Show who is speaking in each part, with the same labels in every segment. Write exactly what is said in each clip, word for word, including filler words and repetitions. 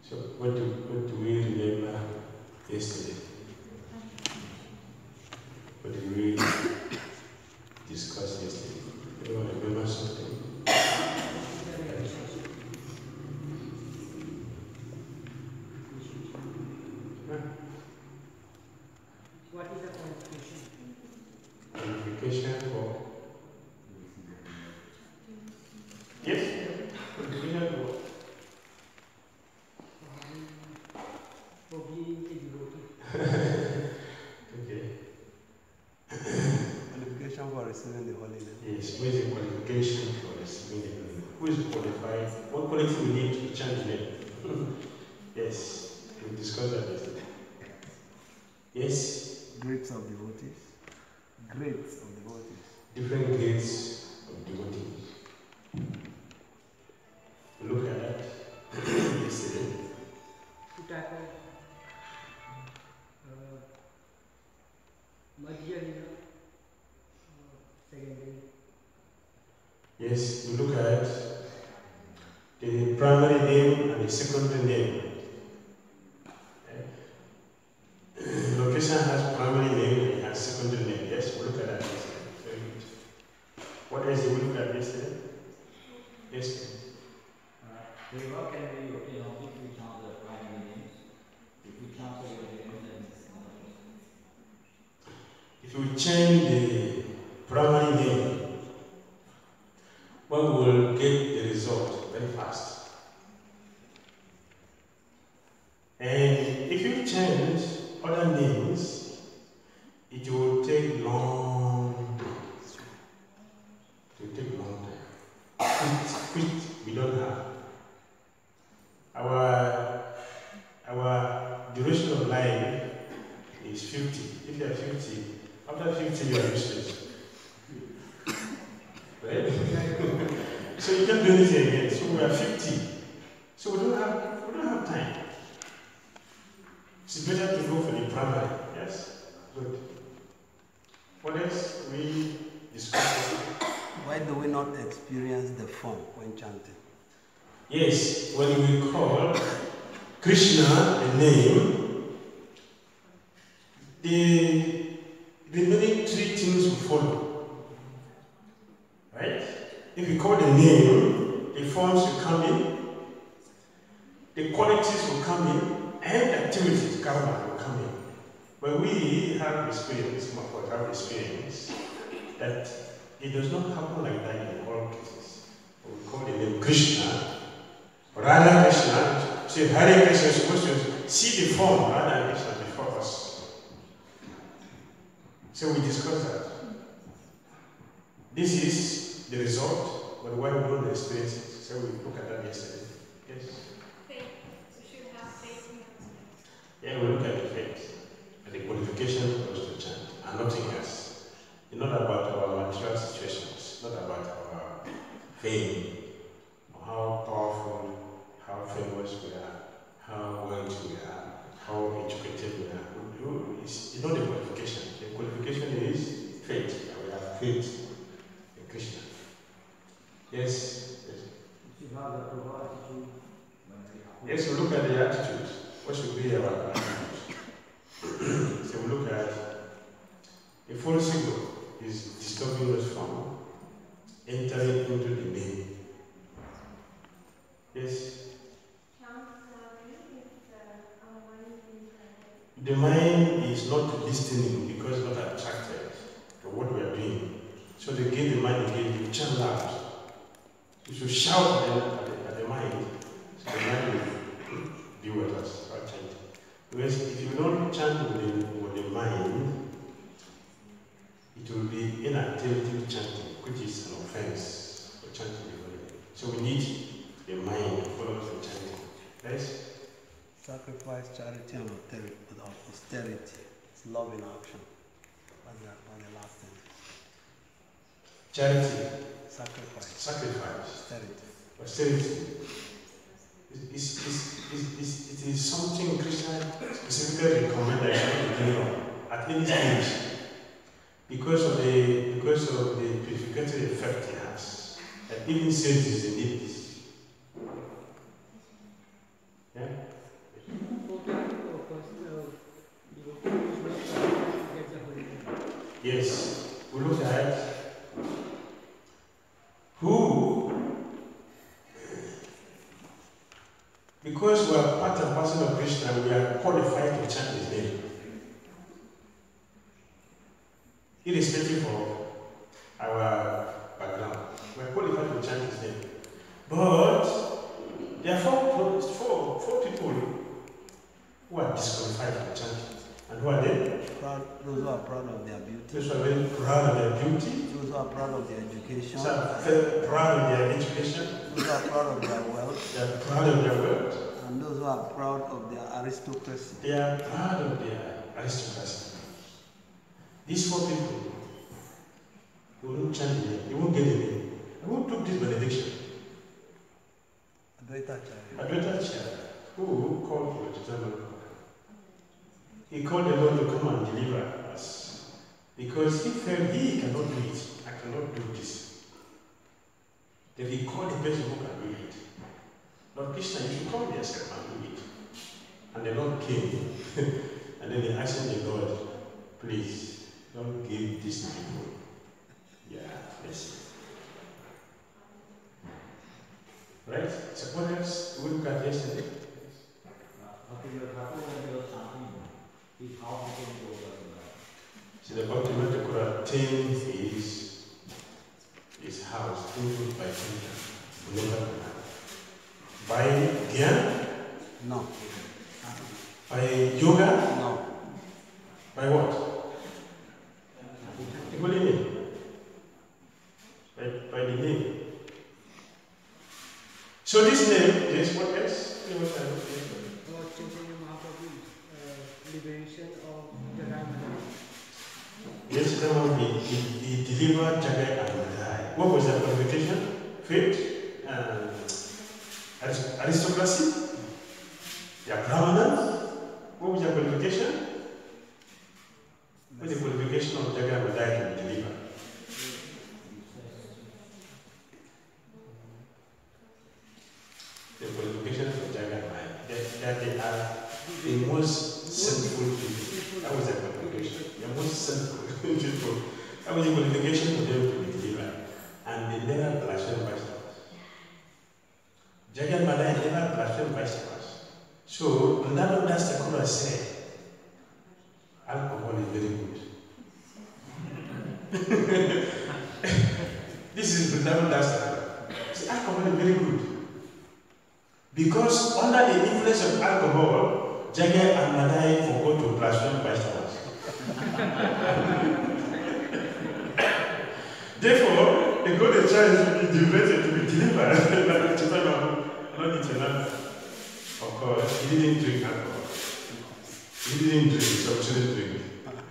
Speaker 1: So what do, what do we remember yesterday? What did we discuss yesterday? Anyone remember something?
Speaker 2: What is the qualification?
Speaker 1: Qualification for? Yes? Qualification for?
Speaker 2: For being a devotee.
Speaker 1: Okay.
Speaker 3: Qualification for receiving the Holy Name.
Speaker 1: Yes, what is the qualification for receiving the Holy Name? Who is qualified? What quality we need to change name? Yes, we discussed that yesterday. Yes?
Speaker 3: Grades of devotees. Grades of devotees.
Speaker 1: Different grades of devotees. Look at that yesterday.
Speaker 2: Utaka, uh, Madhyalina, uh, secondary.
Speaker 1: Yes, we look at the primary name and the secondary name. Location has primary name and it has secondary name. Yes, we look at that yesterday. Very good. What else did we look at yesterday? Yes.
Speaker 4: Very well, can we obtain only if we count the primary names? If we count the names, then it's not.
Speaker 1: If we change the primary name, one will get the result very fast. And if you change other names, it will take long days. It will take long time. Which, which we don't have. Our, our duration of life is fifty. If you are fifty, after fifty you are useless. Right? So you can't do anything again. So we are fifty. So we don't have we don't have time. It's better to go for the primary. Yes? Good. What else we discussed?
Speaker 3: Why do we not experience the form when chanting?
Speaker 1: Yes, when we call Krishna a name, the remaining three things will follow. Right? If we call the name, the forms will come in, the qualities will come in, and activities, karma, will come in. But we have experience, some of us have experience, that it does not happen like that in all cases. We call the name Krishna, Radha Krishna, say Hare Krishna is supposed to see the form Radha Krishna before us. So we discuss that. This is the result, but why we don't experience it. So we look at that yesterday. Yes?
Speaker 5: Faith. We should have faith in it.
Speaker 1: Yeah, we look at the faith and the qualification for us to chant, and nothing else. It's not about our material situations, not about our fame, or how powerful, how famous we are, how wealthy we are, how educated we are. It's, it's not the qualification. The qualification is faith. We have faith in Krishna. Yes? Yes.
Speaker 4: You have the proper attitude when we have.
Speaker 1: Yes, we look at the attitude. What should be our attitude? So we look at a false ego is disturbing us from entering into the name. Yes? The mind is not listening because it's not attracted to what we are doing. So they give the mind again, you chant loud. You should shout at the, at the, at the mind, so the mind will be with us while chanting. Because if you don't chant with the, with the mind, it will be inattentive chanting, which is an offense for chanting the Holy Name. So we need the mind to follow the chanting. Yes?
Speaker 3: Sacrifice, charity, and austerity. austerity. It's love in action. What's that? What's the last thing?
Speaker 1: Charity,
Speaker 3: Sacrifice,
Speaker 1: sacrifice,
Speaker 3: austerity.
Speaker 1: austerity. It is, is, is, is, it is something Krishna specifically recommends that you do at any stage because of the because of the purificatory effect it has. That even saints they need this. Yeah? Yes, we look at who, because we are part and parcel of Krishna, we are qualified to chant his name. Irrespective of our background, we are qualified to chant his name. But there are four, four, four people who are disqualified from chanting. And who are they?
Speaker 3: Proud, those who are proud of their beauty.
Speaker 1: Those who are very proud of their beauty.
Speaker 3: Those who are proud of their education.
Speaker 1: Those who are very proud of their education.
Speaker 3: Those who are proud of their wealth.
Speaker 1: They are proud of their wealth.
Speaker 3: And those who are proud of their aristocracy.
Speaker 1: They are proud of their aristocracy. These four people, they won't chant the name, they won't get the name. And who took this benediction?
Speaker 3: Advaita Acharya.
Speaker 1: Advaita Acharya, who called for the eternal God. He called the Lord to come and deliver us. Because he felt he cannot do it. I cannot do this. Then he called the person who can do it. Lord Krishna, you should come yourself and do it. And the Lord came. And then he asked the Lord, please, don't give this to people. Yeah, let's right? So what else we look at yesterday? So the ultimate Kura thing is his house, input by Krishna. By Dhyan?
Speaker 3: No.
Speaker 1: By yoga?
Speaker 3: No.
Speaker 1: By what? What do you mean? By, by the name. So this name, yes, what else? What else?
Speaker 2: About Chaitanya Mahaprabhu's uh, liberation of Jagai Madai.
Speaker 1: Yes, he, he, he delivered Jagai and Madai. What was the qualification? Faith, um, aristocracy, their Brahmanas. What was the qualification? What was the qualification of Jagai and Madai to be delivered? The qualification of Jagai and Madai, that, that they are the most sinful people. That was the qualification. The most sinful people. That was the qualification for them to be delivered. And they never blasphemed Vaishnavas. Jagai and Madai never blasphemed Vaishnavas. So, Vrindavan Das Thakur said, alcohol is very good. This is Vrindavan Das Thakur. See, alcohol is very good. Because under the influence of alcohol, Jagai and Madai forgot to blaspheme Vaishnavas. Therefore, they got a chance to be delivered, to be delivered, like Chaitanya, not Nityananda. Of course, he didn't drink alcohol. He didn't drink, so he shouldn't drink.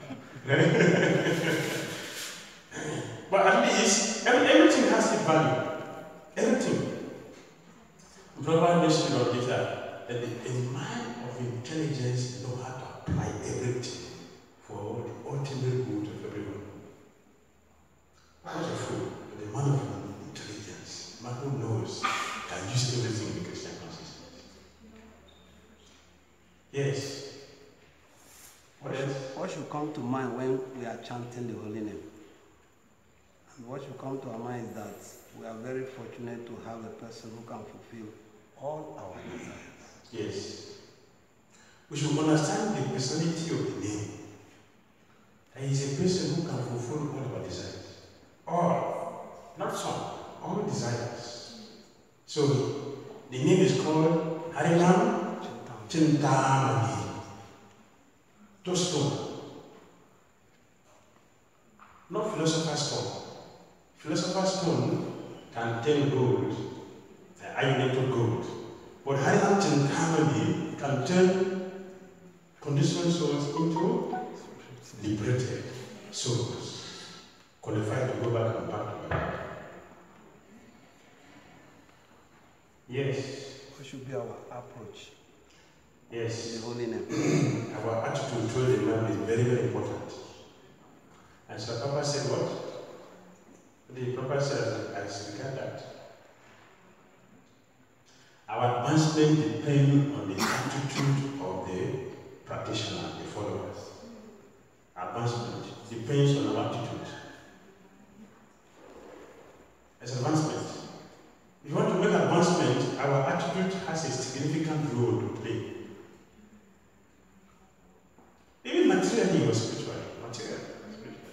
Speaker 1: But at least, every, everything has a value. Everything. Prabhupada mentioned on Gita that a man of intelligence knows how to apply everything for the ultimate good of everyone. Not a fool, but a man of intelligence, a man who knows, can use everything in the Christian consciousness. Yes. What else?
Speaker 3: What should come to mind when we are chanting the holy name? And what should come to our mind is that we are very fortunate to have a person who can fulfill all our desires.
Speaker 1: Yes. We should understand the personality of the name. That he is a person who can fulfill all our desires. All, not some, all desires. So, the name is called Harinam Chintamani. Stone. Not philosopher's stone. Philosopher's stone can turn gold, ionated gold. But Harinam Chintamani can turn conditioned souls into liberated souls, qualified to go back and back to God. Yes.
Speaker 3: What should be our approach?
Speaker 1: Yes.
Speaker 3: The holy name.
Speaker 1: Our attitude toward the Lord is very, very important. And so Papa said what? The Papa said, as regard that, our advancement depends on the attitude of the practitioner, the followers. Advancement depends depends on our attitude. As advancement. If you want to make advancement, our attitude has a significant role to play. Even materially or spiritually. Materially or spiritually.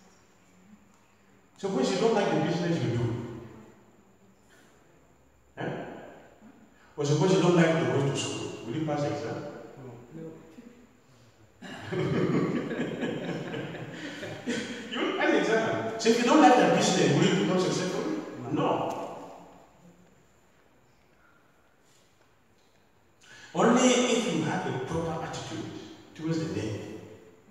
Speaker 1: Suppose you don't like the business you do. Eh? Or suppose you don't like to go to school. Will you pass the exam?
Speaker 2: No.
Speaker 1: You will pass the exam. So if you don't like the business, will you become successful? No. Only if you have a proper attitude towards the name.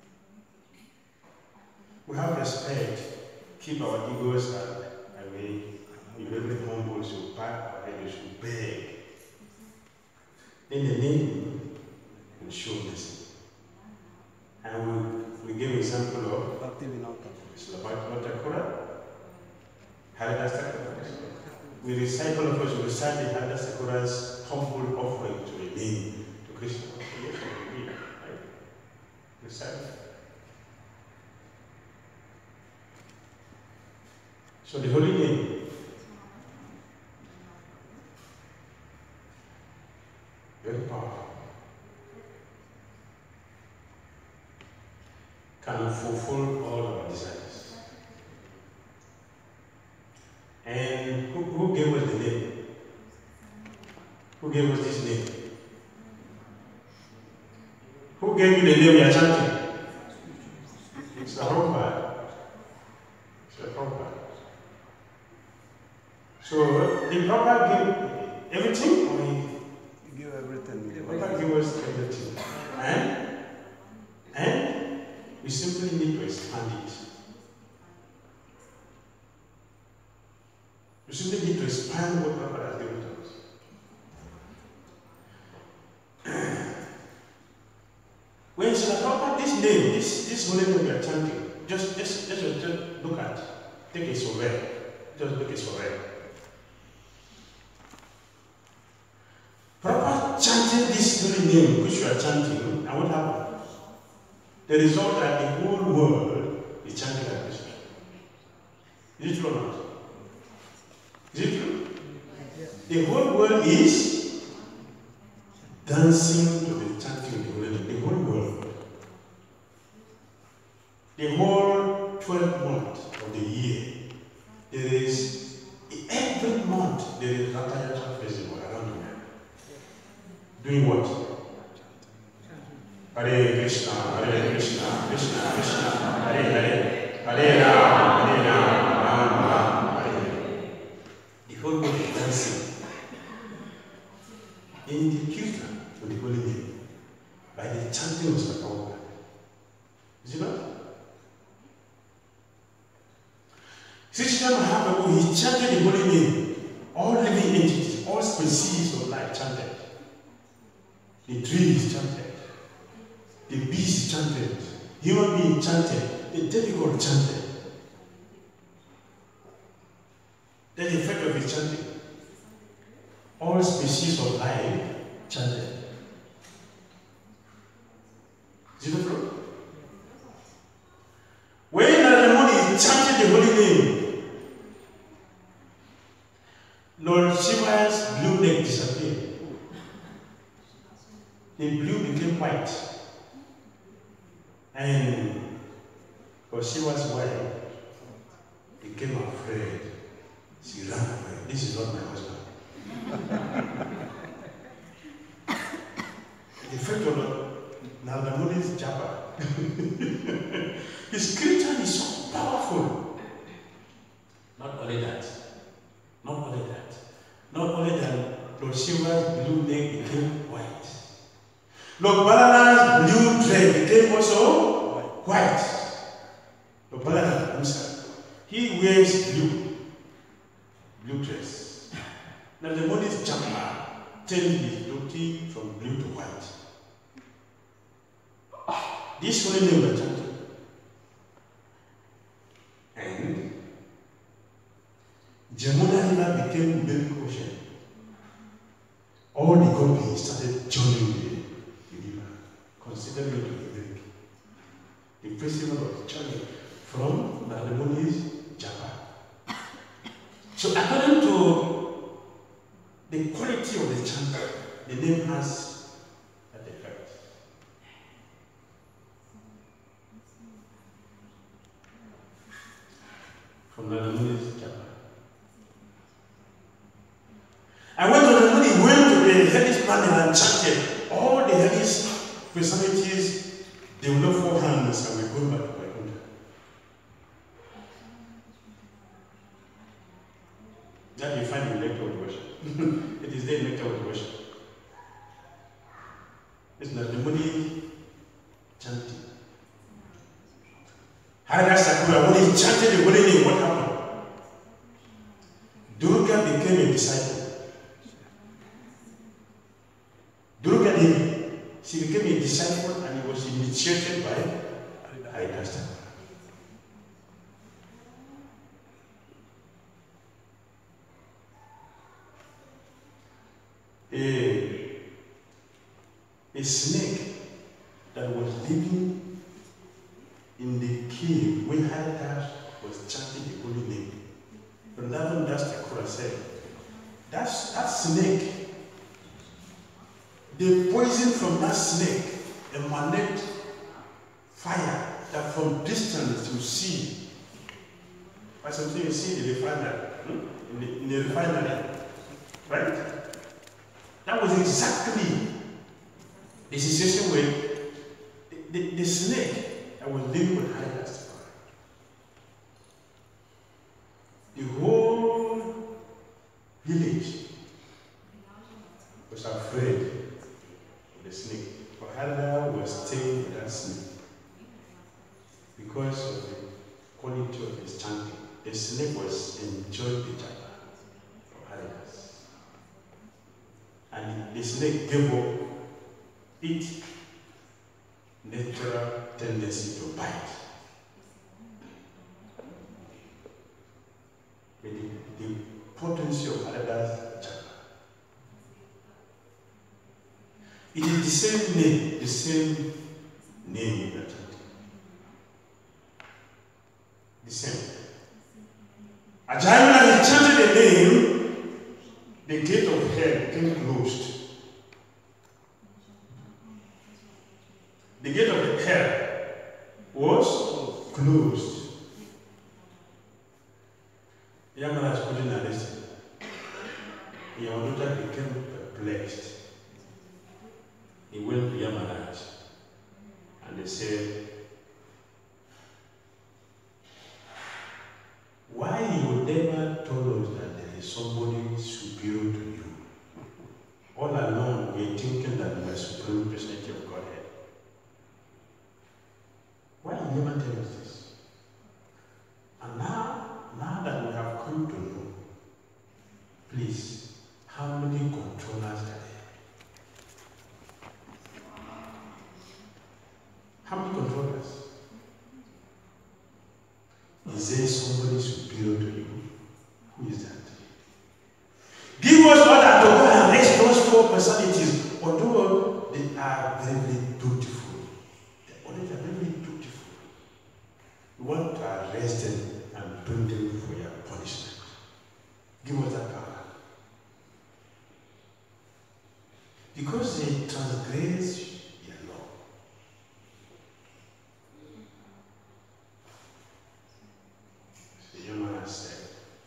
Speaker 1: We have respect, keep our egos away, be very humble, so back our head, we should beg. Then the name will show mercy. And we, we give an example of it's about Notakura, Haridas Sakura. We recite, all of us, we recite the Haridas Sakura's humble offering to the name, to Krishna. Right? Recite. So the holy name, very powerful, can fulfill all our desires. And who, who gave us the name? Who gave us this name? Who gave you the name we are chanting? It's the Prabhupada. It's the Prabhupada. So the Prabhupada gave everything, or he
Speaker 3: give everything.
Speaker 1: the Prabhupada gave us everything. And, and we simply need to expand it. We simply need to expand what Prabhupada has given to us. When you say Prabhupada, this name, this this holy name we are chanting, just just just, just look at, take a survey, just look at a survey. Prabhupada chanted this holy name which you are chanting, and what happened? The result that the whole world is chanting like Krishna. Is it true or not? Is it true? The whole world is dancing to the chanting of the holy name. The whole world. The whole twelve months of the year, there is, every month, there is Ratha Yatra festival around the world. Doing what? Hare Krishna, Hare Krishna, Krishna Krishna, Hare Hare, Hare Ram, Hare Ram, Ram Ram, Hare Hare. The whole world is dancing in the kirtan of the holy name by the chanting of Sri Prabhupada. Is it not? Sri Chaitanya Mahaprabhu, he chanted the holy name. All living entities, all species of life chanted. The trees chanted. The beast chanted, human being chanted, the demigod chanted. That's the effect of his chanting. All species of life chanted. Is it true? When Narada Muni chanted the holy name, Lord Shiva's blue neck disappeared. The blue became white. And Lord Shiva's wife became afraid. She ran away. This is not my husband. The effect of Narada Muni's japa. His kirtan is so powerful. Not only that. Not only that. Not only that, Lord Shiva's blue neck became white. Lord Balana's blue thread became also white. Lord Balana himself, he wears blue, blue dress. Now the Muni's japa changed his dhoti from blue to white. This holy name was chanted. And Jamuna River became milk ocean. All the gopis started joining the river, considering it to be milk. The festival of Chani from Narayamuni's japa. So according to the quality of the chant, the name has that effect. From Narayamuni's japa. And when Narayanmuni went to the Hellish planet and chanted, all the Hellish personalities, they will not four hands and we go back to Vaikuntha. That you find in nectar with worship. It is there in nectar with worship. It's Narayanmuni chanting. Harada Sakura, when he chanted the holy name, what happened? Durga became a disciple. Durga Devi, she became a disciple and he was initiated by Haridasa. A, a snake that was living in the cave when Haridasa was chanting the holy name. Vrindavan Das Thakur said, that's, that snake, the poison from that snake emanated fire that from distance you see. By something you see in the refinery, hmm? in, the, in the refinery, right? That was exactly the situation where the, the, the snake that was living with Haridasa. The whole village was afraid of the snake. But Haridasa was staying with that snake because of the quality of his chanting. The snake was enjoying the japa of Haridasa. And the snake gave up its natural tendency to bite. With the, the potency of Haridasa japa. It is the same name, the same name we are chanting. The same. Ajahn, when he chanted the name, the gate of hell became closed. The gate of hell was closed. Yamaraj couldn't arrest him. Yamanuta became perplexed. He went to Yamaraj and they said, why you never told us that there is somebody superior to you? All along we are thinking that we are supreme personality of Godhead. Why you never tell us this? And now, now that we have come to know, please, how many controllers are there? How many controllers? Is there somebody superior to you? Who is that? Give us order to go and raise those four personalities, although they are very, very beautiful. They are very, very beautiful. We want to arrest them and bring them for your punishment. Give us that power. Because they transgress your law. So Yamana said,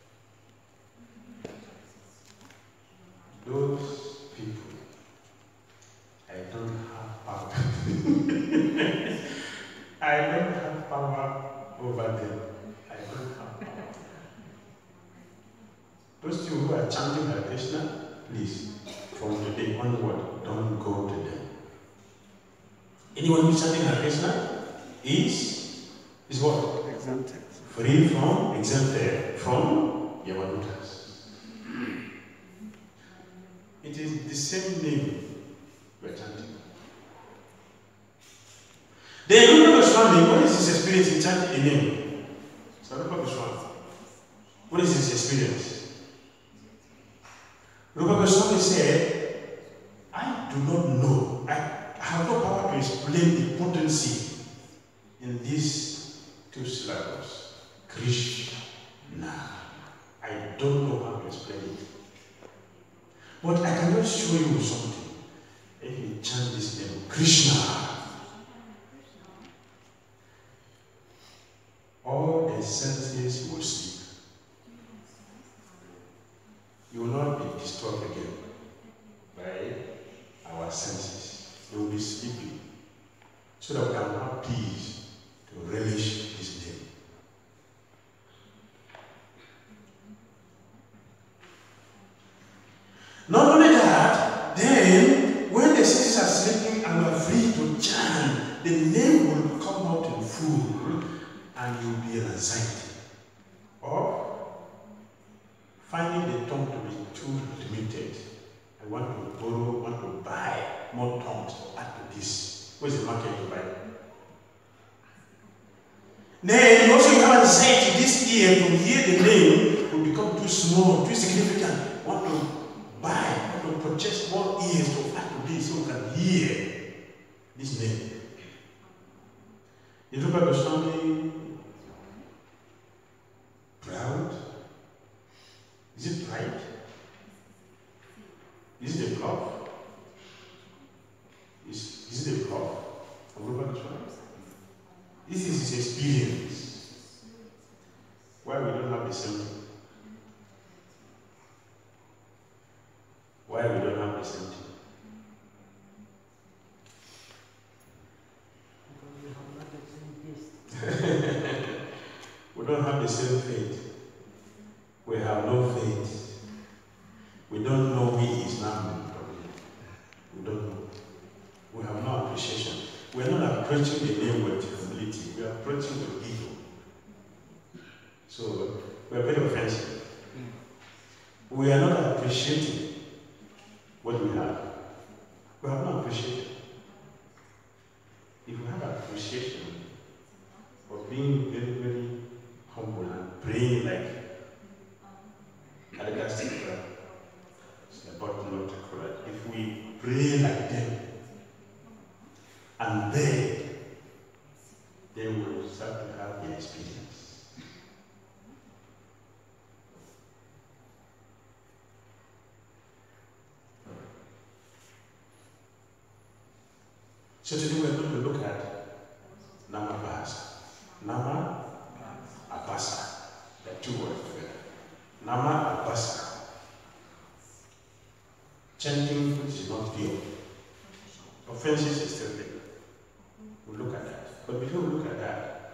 Speaker 1: those people, I don't have power. I don't have power over them. I don't have power. Those two who are chanting Hare Krishna, please, from today onward, don't go to them. Anyone who is chanting Hare Krishna is, is what?
Speaker 3: Exempted.
Speaker 1: Free from, exempted from Yamanutas. It is the same name we are chanting. Then Rupa Goswami, what is his experience in chanting the name? So Rupa Goswami, what is his experience? Rupa Goswami said, I do not know. I have no power to explain the potency in this two syllables. Krishna. I don't know how to explain it. But I can just show you something. If you chant this name, Krishna, all the senses will sleep. You will not be disturbed again by our senses. You will be sleeping so that we can have peace to relish this name. Not only that, then when the senses are sleeping and we are free to chant, the name will come out in full and you will be in anxiety. Or finding the tongue to be too limited. I want to borrow, want to buy more tongues to add to this. Where's the market to buy? Then you also have anxiety. This ear to hear the name will become too small, too significant. Want to buy, want to purchase more ears to add to this so we can hear this name. You look at something proud. Is it pride? Is it a bluff? Is, is it a bluff? This is his experience. Why we don't have the same thing? Why we don't have the same thing?
Speaker 2: Because we have not the same taste.
Speaker 1: We don't have the same faith. We have no faith. We don't know He is now. We don't know. We have no appreciation. We are not approaching the name with humility. We are approaching with ego. So we are very offensive. We are not appreciating what we have. We have not appreciated. If we have appreciation of being very, very humble and praying like Madagascar, it's about not correct. If we pray like them and beg, then we will start to have the experience. So today we're going to look at Namabhasa. Nama Abhasa. The two words together. Nama Abhasa. Chanting which is not pure. Offenses is still there. We'll look at that. But before we look at that,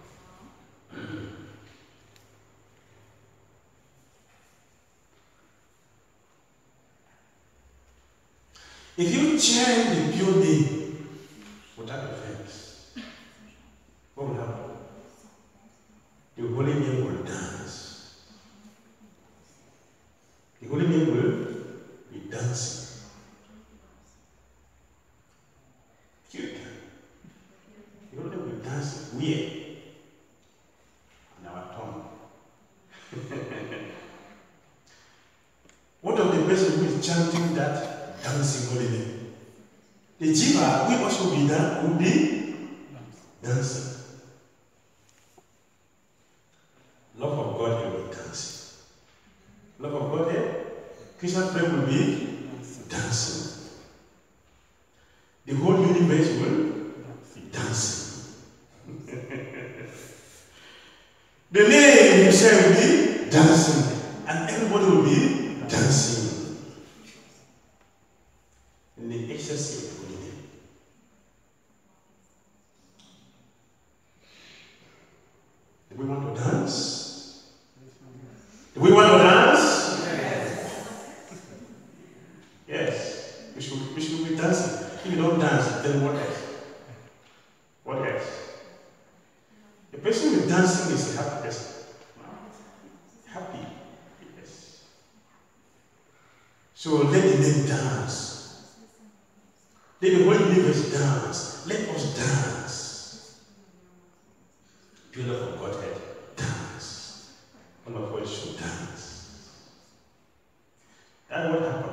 Speaker 1: if you chant the pure name without offense, what will happen? The holy name will dance. The holy name will be dancing. Cute. The holy name will dance weird on our tongue. What of the person who is chanting that dancing holy name? The jiva will also be done, will be dancing. Love of God will be dancing. Love of God here, Krishna friend will be dancing. The whole universe will be dancing. The name himself will be dancing. And everybody will be dancing. In the ecstasy of the holy name. Do we want to dance? Do we want to dance? Yes. Yes. We should, we should be dancing. If you don't dance, then what else? What else? The person who is dancing is a happy person. Happy. Yes. So let the name dance. Let the whole universe dance. Let us dance. Pillar of Godhead, dance. All of us should dance. That's what happened.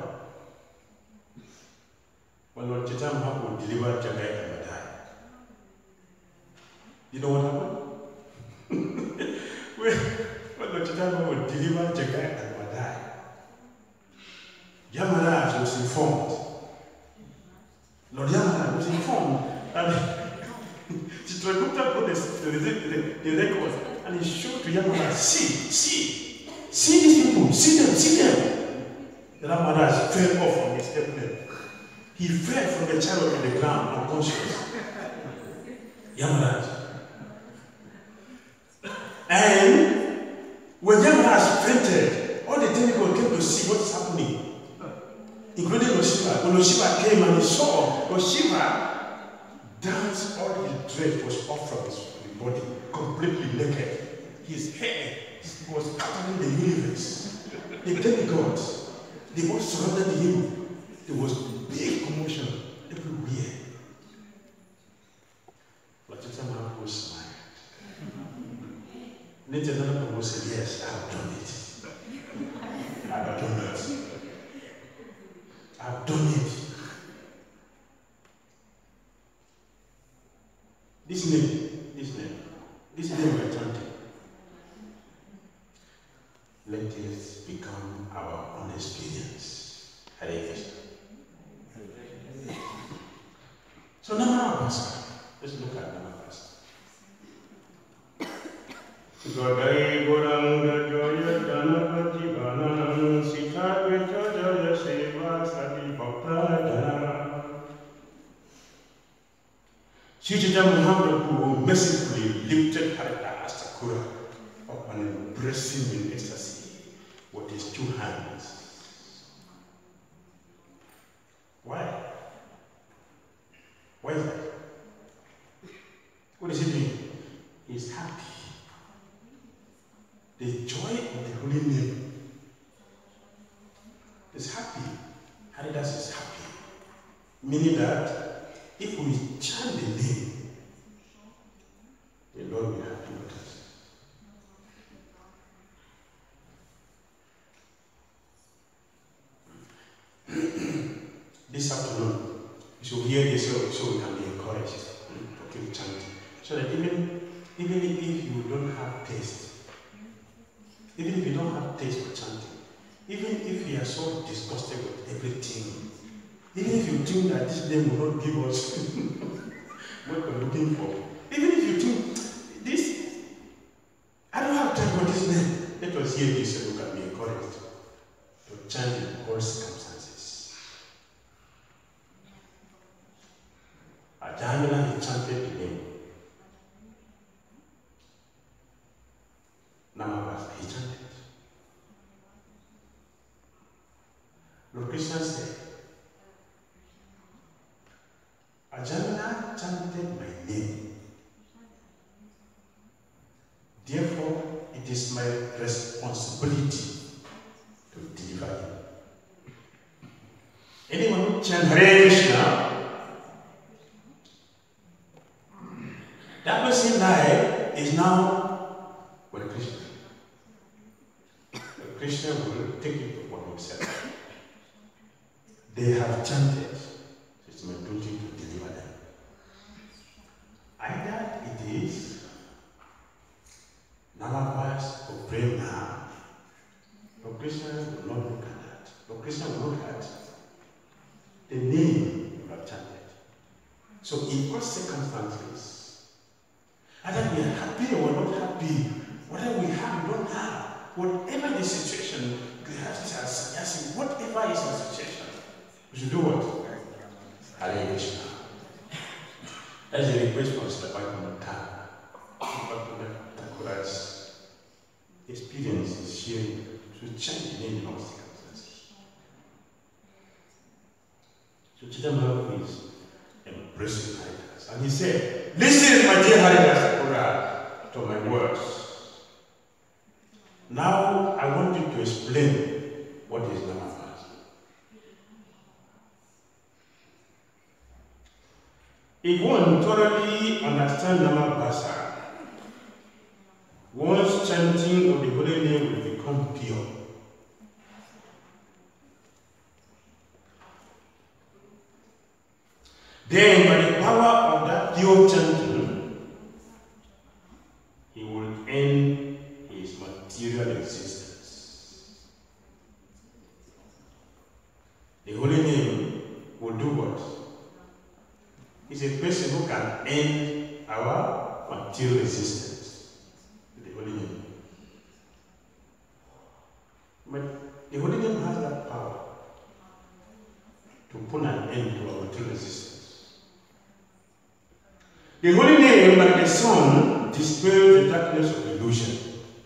Speaker 1: When Lord Chaitanya Mahaprabhu delivered Jagai and Madai, you know what happened? deliver Jagai and Madai. Yamaraj was informed. Lord Yamaraj was informed. And Chitragupta put the, the, the, the record and he showed to Yamaraj, see, see, see these people, see them, see them. Yamaraj fell off from his airplane. He fell from the chariot to the ground, unconscious. Yamaraj. And when Yamaraj fainted, all the demigods came to see what is happening, including Oshiva. When Oshiva came and he saw Oshiva dance, all his dress was off from his body, completely naked. His hair was covering the universe. The demigods, they all surrounded him. There was big commotion everywhere. Lachita Mahaprabhu smiled. Nityananda Prabhu said, yes, I have done it. I have done it. I have done it. This name, this name, this name we are chanting. Let it become our own experience. Hare Krishna. So Namabhasa, let's look at Namabhasa. Godai Goranga Joya Dhanapati Banam Sita Vita Jaya Seva Sati Bhakta Dhanam. Sri Chaitanya Mahaprabhu mercifully lifted Haridasa Thakura up and embraced him in ecstasy with his two hands. Why? Why is that? What is he doing? He's happy. The joy of the holy name is happy. Haridas is happy. Meaning that if we chant the name, the Lord will be happy with us. This afternoon, you should hear this so, so we can be encouraged to keep chanting. So that even, even if you don't have taste, even if you don't have taste for chanting, even if you are so disgusted with everything, even if you think that this name will not give us what we're looking for, even if you think this, I don't have time for this name, let us hear this so we can be encouraged to chant in all circumstances. Ajamila, he chanted the name. Namabhasa, he chanted. Lord Krishna said, Ajamila chanted my name. Therefore, it is my responsibility to deliver him. Anyone who chants Hare Krishna, that person's life is now with Krishna. But Krishna will take it upon himself. They have chanted, so it's my duty to deliver them. Either it is Namabhasa or Prema, but Krishna will not look at that. But Krishna will look at the name you have chanted. So in all circumstances, either we are happy or we're not happy, whatever we have, we don't have, whatever the situation, whatever is the situation, we should do what? Hare Krishna. That's a request from Srila Bhaktivinoda Thakura's experience is sharing to change the name in all circumstances. So Chaitanya Mahaprabhu is embracing Haridas. And he said, listen, my dear Haridas Thakura, to my words. Now I want you to explain what is Namabhasa. If one thoroughly understands Namabhasa, one's chanting of the holy name will become pure. Then, by the power of that pure chanting, he will end his material existence. will do what? He's a person who can end our material resistance to the Holy Name. But the Holy Name has that power to put an end to our material resistance. The Holy Name, like the sun, dispels the darkness of illusion.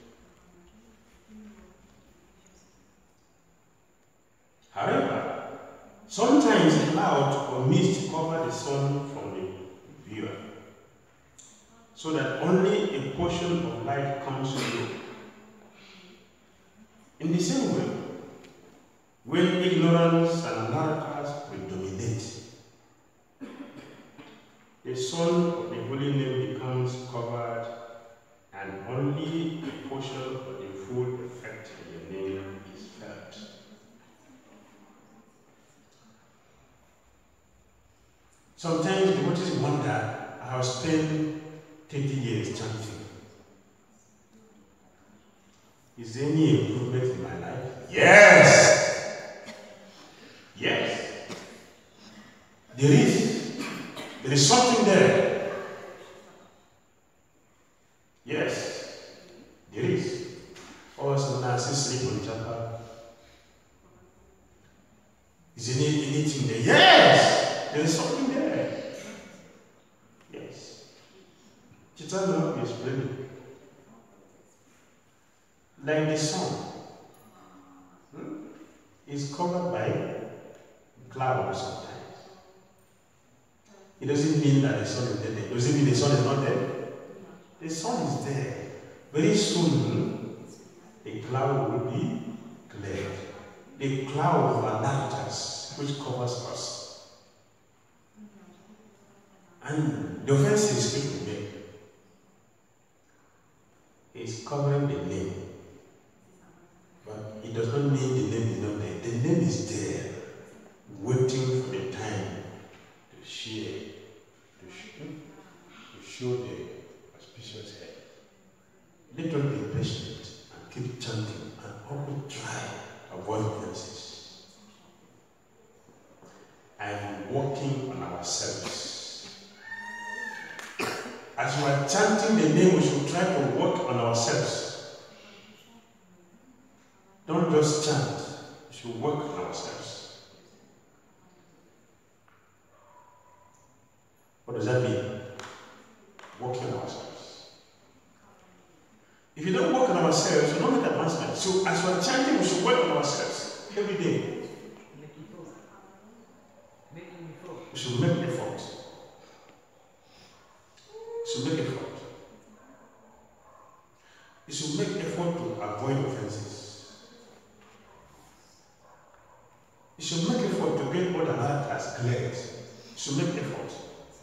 Speaker 1: However, sometimes a cloud or mist cover the sun from the viewer, so that only a portion of light comes through. In the same way, when ignorance and narcas predominate, the sun of the Holy Name becomes covered, and only a portion of the full effect of the name is felt. Sometimes the watchers wonder, I have spent thirty years chanting. Is there any improvement in my life? Yes! Yes! There is. There is something there. Yes, there is. Or some nurses sleep on chapel. Is there any, anything there? Yes! There is something there. Yes. Chita will not be explaining. Like the sun hmm, is covered by clouds sometimes. It doesn't mean that the sun is there. It doesn't mean the sun is not there. The sun is there. Very soon, the cloud will be cleared. The cloud of Anartas, which covers us. And the offense is speaking to me. Is covering the name. But it does not mean the name is not there. The name is there, waiting for the time to share, to, sh to show the auspicious head. Let us be patient and keep chanting and always try to avoid offenses. And working on ourselves. As we are chanting the name, we should try to work on ourselves. Don't just chant, we should work on ourselves. What does that mean? Working on ourselves. If you don't work on ourselves, you don't make advancement. So as we are chanting, we should work on ourselves every day. We should make effort. We should make effort. We should make effort to avoid offenses. You should make effort to get all the other tasks cleared. You should make effort.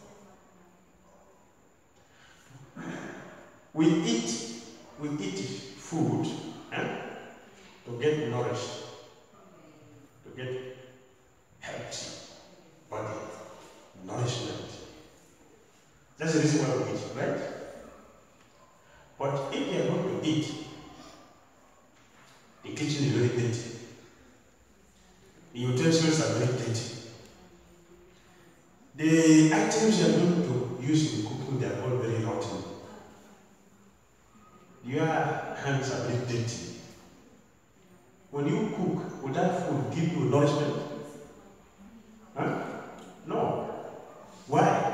Speaker 1: We eat, we eat food eh, to get nourished, to get healthy body, nourishment. That's the reason why we eat, right? But if you are going to eat, the kitchen is very dirty. The utensils are very dirty. The items you are going to use in cooking, they are all very rotten. Your hands are very dirty. When you cook, will that food give you nourishment? Huh? No. Why?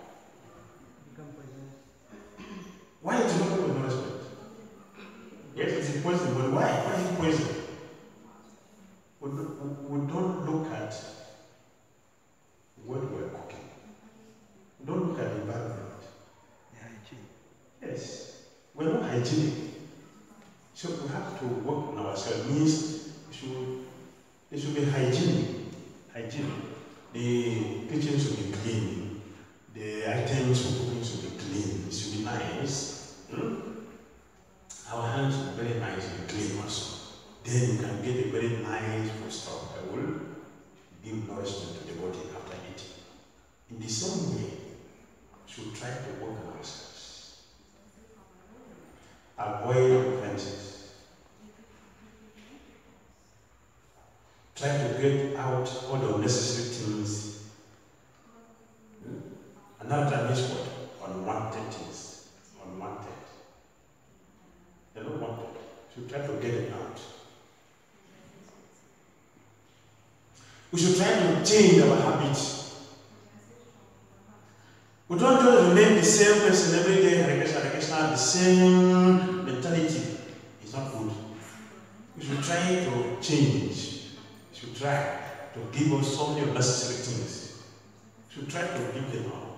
Speaker 1: Why is it not give you nourishment? Yes, it's a poison, but why? Why is it poison? We don't look at what we're cooking. We don't look at the environment. The hygiene. Yes. We're not hygienic. So we have to work on ourselves. Means we should, it should be hygienic. Hygienic. The kitchen should be clean. The items for cooking should be clean. It should be nice. Hmm? Our hands should be very nice and clean also. Then you can get a very nice food stuff that will give nourishment to the body after eating. In the same way, we should try to work on ourselves. Avoid offenses. Try to get out all the unnecessary things Another time means what? Unwanted things. Unwanted. They're not wanted. So try to get it out. We should try to change our habits. We don't just remain the same person every day, Hare Krishna, Hare Krishna, the same mentality. It's not good. We should try to change. We should try to give us so many necessary things. We should try to give them out.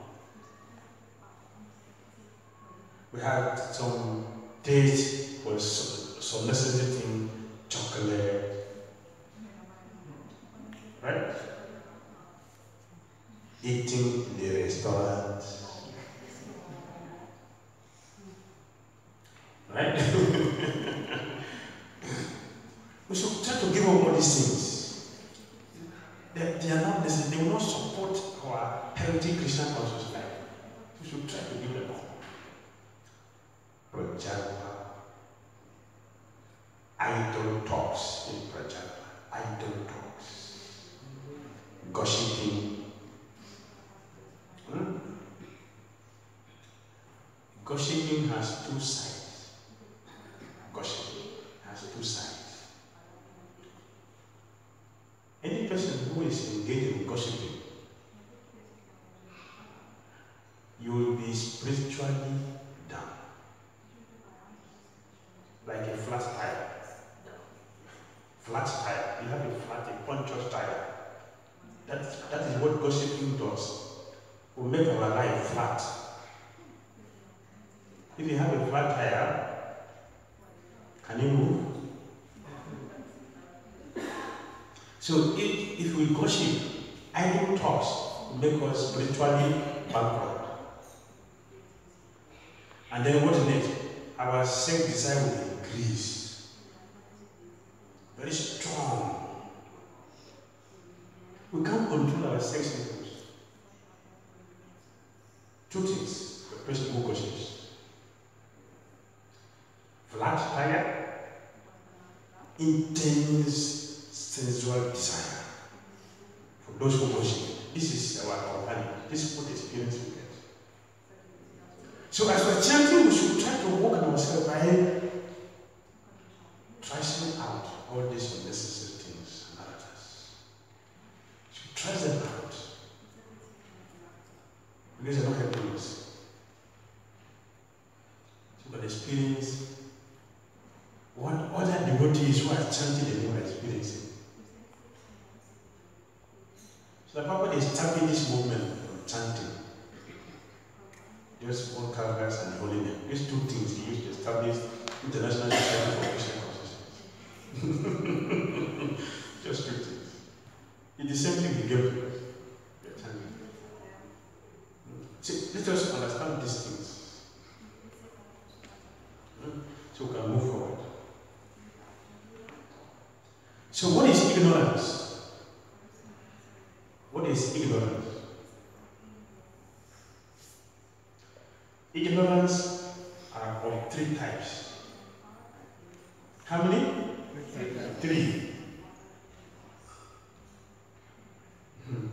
Speaker 1: We had some taste for some, some necessary thing, chocolate, right? Eating in the restaurant, right? We should try to give up all these things. They, they are not necessary. They will not support our healthy Christian conscious life. We should try to give them up. Prajalpa. Idle talks in Prajalpa. Idle talks. Gossiping. Hmm? Gossiping has two sides. Gossiping has two sides. Any person who is engaged in gossiping, you will be spiritually down. Like a flat tire. Flat tire. You have a flat, a punctured tire. That, that is what gossiping does. Will make our life flat. If you have a flat tire, can you move? So if, if we gossip, idle talks will make us spiritually bankrupt. And then what is it? Our self-desire will increase. Very strong. We can't control our sex impulse. Two things for a person who gossips. Flat tire, intense sensual desire. For those who gossip, this is our companion. This is what experience we get. So as we're chanting, we should try to work on ourselves by tracing out all these unnecessary things and others. We should trace them out. Because they're not helping us. So we can experience what other devotees who are chanting the name are experiencing. So the Papa is tapping this movement from chanting. Just one characters and holy name. These two things he used to establish International Society for Christian Consciousness. Just two things. It's the same thing he gave to us. We are chanting. See, let us understand these things. So we can move forward. So what is ignorance? What is ignorance? Ignorance are of three types. How many? Three. Hmm.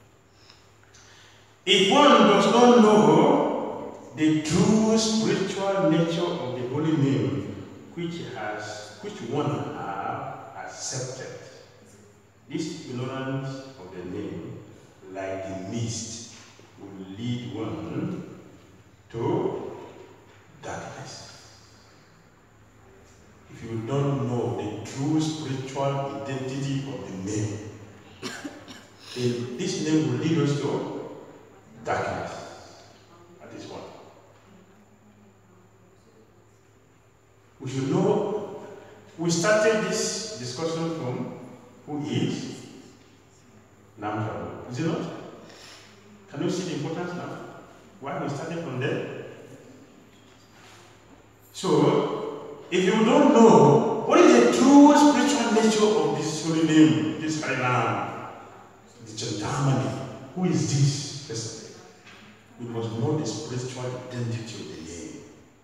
Speaker 1: If one does not know the true spiritual nature of the holy name, which has, which one have accepted, this ignorance of the name, like the mist, will lead one to darkness. If you don't know the true spiritual identity of the name, then this name will lead us to darkness. That is one. We should know, we started this discussion from who is Namjaro. Is it not? Can you see the importance now? Why we started from there? So, if you don't know what is the true spiritual nature of this holy name, this Harinam, the Chandamani, who is this person? We must know the spiritual identity of the name.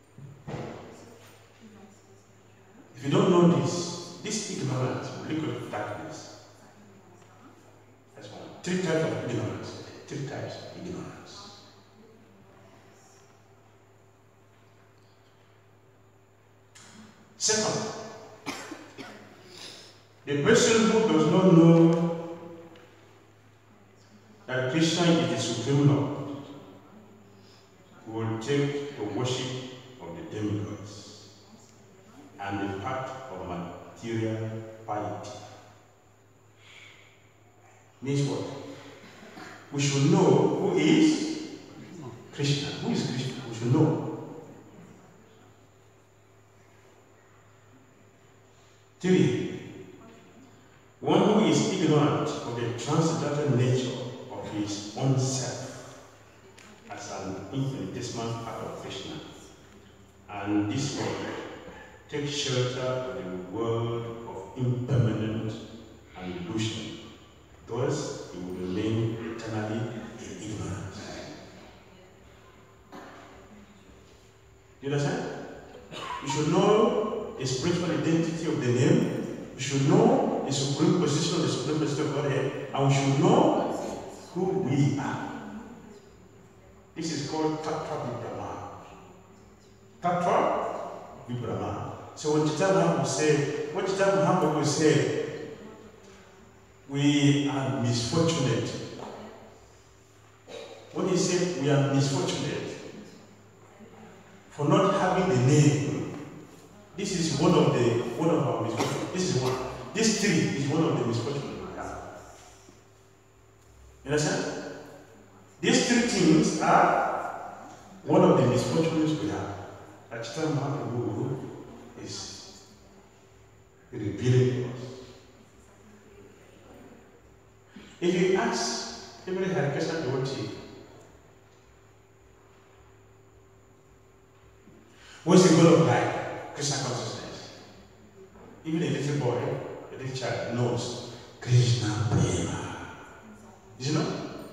Speaker 1: If you don't know this, this ignorance will lead to darkness. That's one. Three types of ignorance. Three types of ignorance. Second, the person who does not know that Krishna is the Supreme Lord will take the worship of the demigods and the path of material piety. Means what? We should know who is Krishna. Who is Krishna? We should know. Three, one who is ignorant of the transcendental nature of his own self as an infinitesimal part of Krishna, and this world takes shelter of the world of impermanence and illusion. Thus, he will remain eternally in ignorance. Do you understand? You should know the spiritual identity of the name. We should know the supreme position of the supreme position of Godhead, and we should know who we are. This is called Tattva Vibrahma. Tattva Vibrahma. So when Chaitanya will say, when Chaitanya Mahaprabhu will say, we are misfortunate. When he said we are misfortunate for not having the name, this is one of the one of our misfortunes. This is one. This three is one of the misfortunes we have. You understand? These three things are one of the misfortunes we have. That Chaitanya Mahaprabhu is revealing to us. If you ask every Hare Krishna devotee, what's the goal of life? Krishna consciousness. Even a little boy, a little child knows Krishna Prema. Did you know?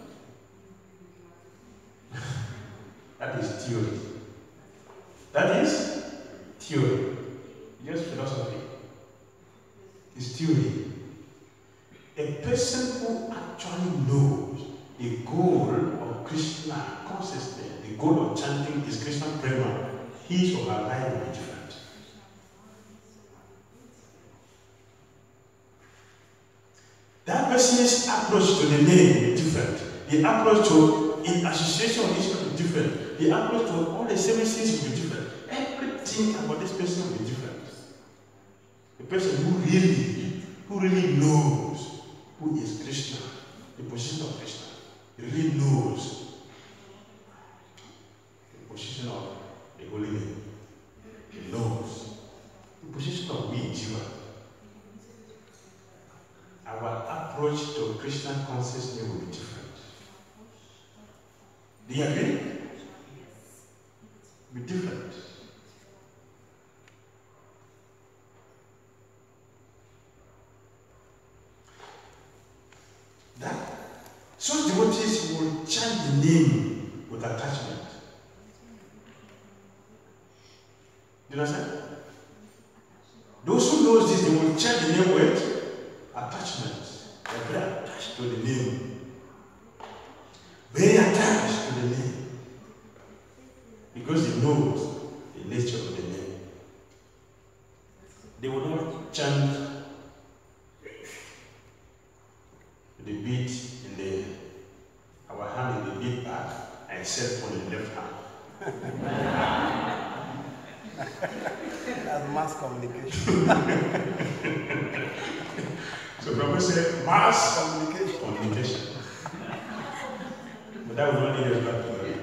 Speaker 1: That is theory. That is theory. Just philosophy. It's theory. A person who actually knows the goal of Krishna consciousness, the goal of chanting is Krishna Prema, his or her life will be different. That person's approach to the name will be different. The approach to in association with each will be different. The approach to all the services will be different. Everything about this person will be different. The person who really, who really knows who is Krishna, the position of Krishna, he really knows the position of the holy name. He knows the position of we, Jiva. Our approach to Krishna consciousness will be different. Do you agree? Be different. That such devotees will chant the name with attachment. Do you understand? Those who know this, they will chant the name with attachment. They are very attached to the name. Very attached to the name. Because they know the nature of the name. They will not chant the beat in the our hand in the beat back and set on the left hand.
Speaker 3: That's mass communication.
Speaker 1: So Prabhupada said mass communication. communication. But that will not lead us back to worry.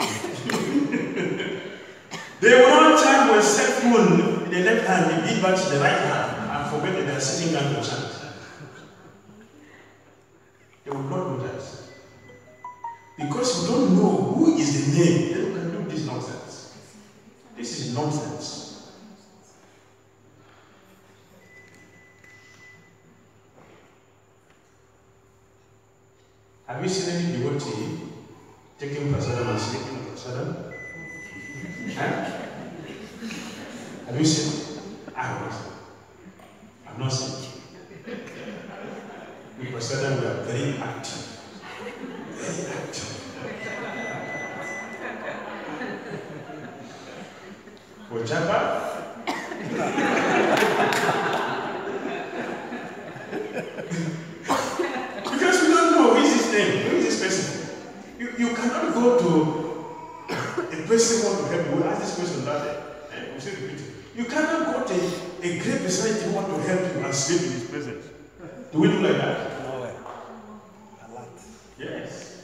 Speaker 1: They will not chant with set phone in the left hand, the beat back to the right hand, and forget that they are sitting down to chant. They will not do that. Because we don't know who is the name, then we can do this nonsense. This is nonsense. Have you seen any devotee taking prasadam and sleeping on prasadam? Huh? Have you seen? I have not seen. I have not seen. In prasadam, we are very active. Very active. For japa, person want to help you, we'll ask this question that day. And we'll say repeat it. You cannot go to a, a great personality who want to help you and sleep in his presence. Do we do like that?
Speaker 3: No way. A lot.
Speaker 1: Yes.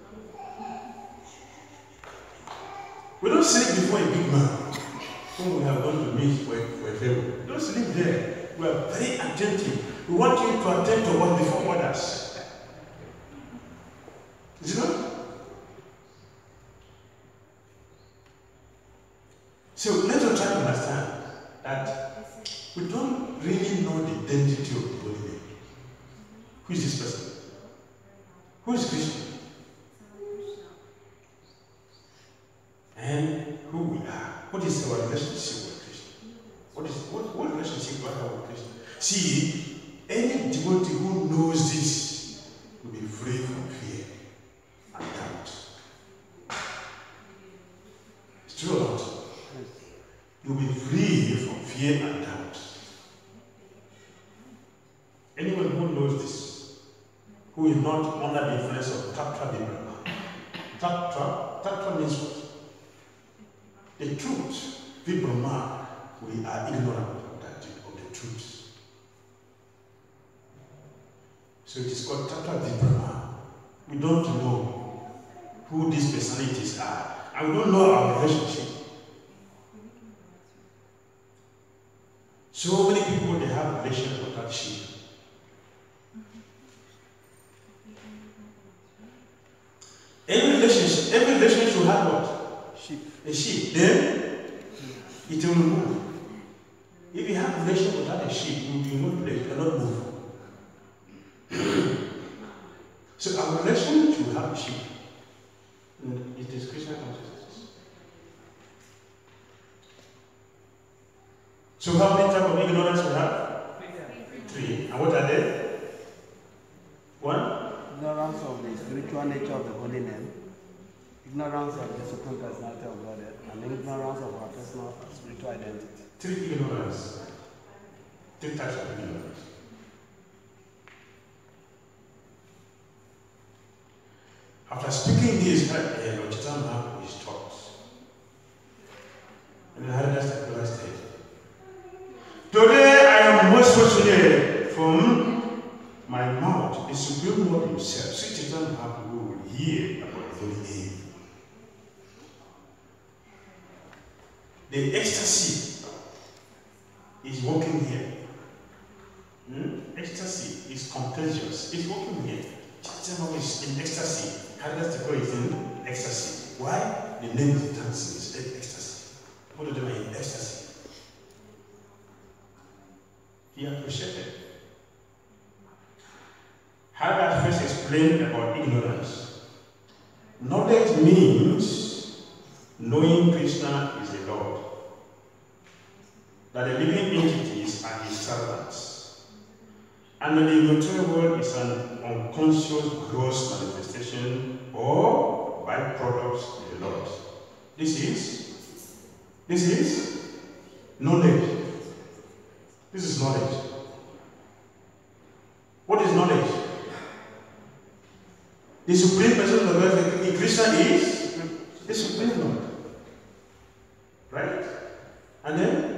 Speaker 1: We don't sleep before a big man whom we have gone to meet for, for a favor. We don't sleep there. We are very attentive. We want you to attend to us before others. Is it not? So let us try to understand that we don't really know the identity of the Holy Name. Who is this person? Who is Krishna? And who we are. What is our relationship with Krishna? What is what, what relationship do I have with Krishna? See, any devotee who knows this will be free from fear and doubt. It's true or not? You'll be free from fear and doubt. Anyone who knows this, who is not under the influence of Tattva Vibrahma. Tattva, Tattva means what? The truth. Vibrahma, we are ignorant of that, of the truth. So it is called Tattva Vibrahma. We don't know who these personalities are, and we don't know our relationship. So many people, they have a relationship with that sheep. Every relationship, every relationship should have what?
Speaker 3: Sheep.
Speaker 1: A sheep. Then it will move. If you have a relationship without a sheep, you will not, you cannot move. So our relation should have a sheep. And it is Krishna consciousness. So how many types of ignorance we have? Three. And what are they? One?
Speaker 3: Ignorance of the spiritual nature of the Holy Name, ignorance of the Supreme Personality of Godhead, and ignorance of our personal spiritual identity.
Speaker 1: Three ignorance. Three types of ignorance. After speaking this, uh, Lord Chaitanya Mahaprabhu is taught. And I heard that secular state. Today I am most fortunate from my mouth, the Supreme Lord Himself, Sri Chaitanya Mahaprabhu, will hear about the Holy Name. The ecstasy is working here. Hmm? Ecstasy is contagious. It's working here. Chaitanya Mahaprabhu is in ecstasy. Haridas Thakur is in ecstasy. Why? The name is dancing. It's ecstasy. Both of them are in ecstasy. He appreciated. Haridas first explained about ignorance. Knowledge means knowing Krishna is the Lord. That the living entities are His servants. And that the immaterial world is an unconscious gross manifestation or byproducts of the Lord. This is, this is knowledge. This is knowledge. What is knowledge? The Supreme Person of the Lord, Krishna is the Supreme Lord. Right? And then?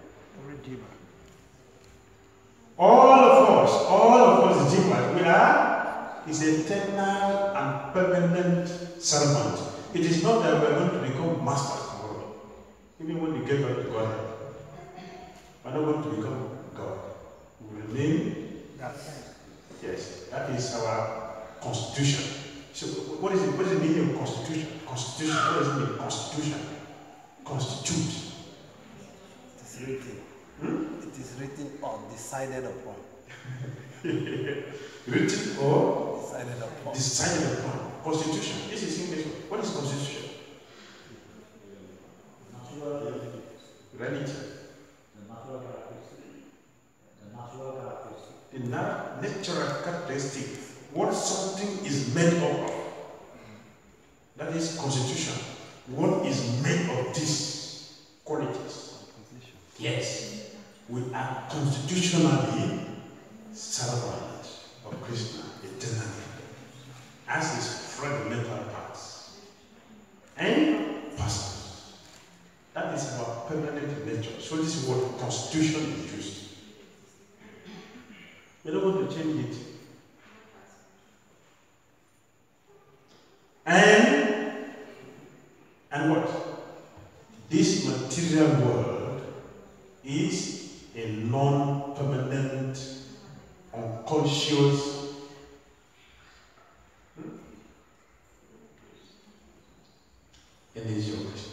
Speaker 1: All of us, all of us Jivas, we are is eternal and permanent servant. It is not that we are going to become masters tomorrow. Even when we get back to God, we are not going to become God. We will remain. Yes, that is our constitution. So what is it? What is the meaning of constitution? Constitution. What does it mean? Constitution. Constitute.
Speaker 3: It is written.
Speaker 1: Hmm?
Speaker 3: It is written or decided upon.
Speaker 1: Written or
Speaker 3: decided upon.
Speaker 1: Decided upon. Constitution. This is English. What is constitution? Reality.
Speaker 4: The natural characteristic. The natural characteristic.
Speaker 1: The na natural characteristic. What something is made up of. That is constitution. What is made of these qualities? Yes. We are constitutionally servants of Krishna eternally, as his fundamental parts and persons. constitution is used. We don't want to change it. And, and what? This material world is a non-permanent, unconscious and is your question.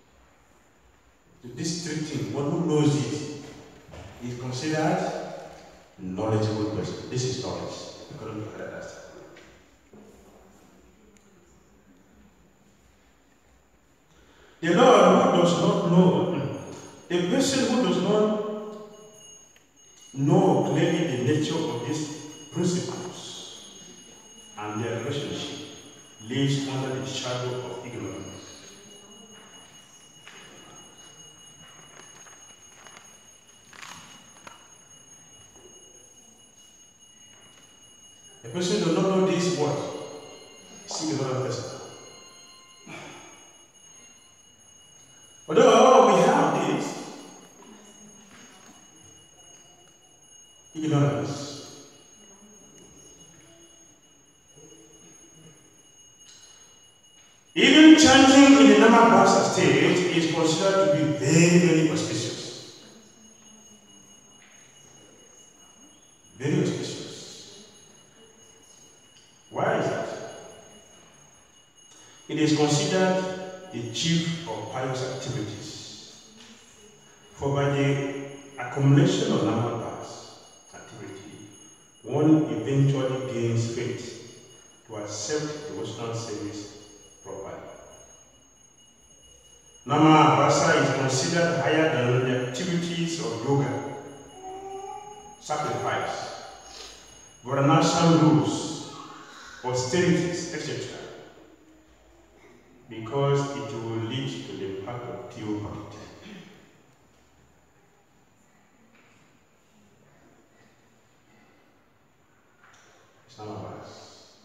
Speaker 1: This three things, one who knows it is considered knowledgeable person. This is knowledge. According to that. The Lord who does not know, the person who does not know clearly the nature of these principles and their relationship lives under the shadow of ignorance. A person does not know this what? Seek another person. Although we have this ignorance, even chanting in the Namabasa state is considered to be very, very auspicious. Very auspicious. Why is that? It is considered the chief of pious activities. For by the accumulation of Namapas activity, one eventually gains faith to accept devotional service properly. Namabasa is considered higher than the activities of yoga, sacrifice, Varanasham rules, austerities, et cetera, because it will lead to the path of pure bhakti. Some of us.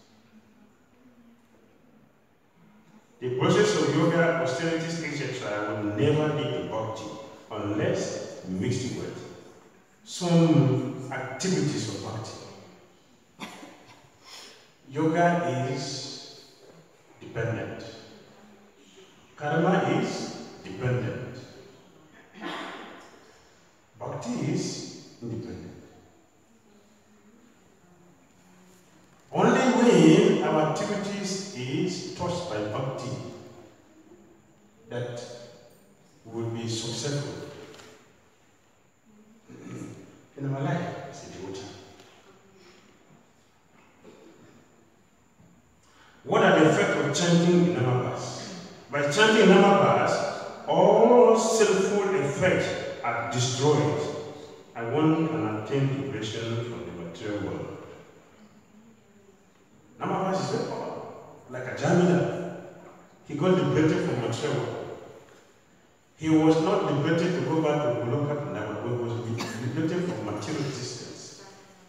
Speaker 1: The process of yoga, austerities, et cetera will never lead to bhakti unless mixed with some activities of bhakti. Yoga is dependent. Karma is dependent. Bhakti is independent. Only when our activities is touched by bhakti that we will be successful in our life as a devotee. What are the effects of chanting in Namapas? By chanting Namapas, all sinful effects are destroyed and one can attain liberation from the material world. Namapas is very powerful, like a Jamila. He got liberated from material world. He was not liberated to go back to Goloka Pandava, but he was liberated from material existence.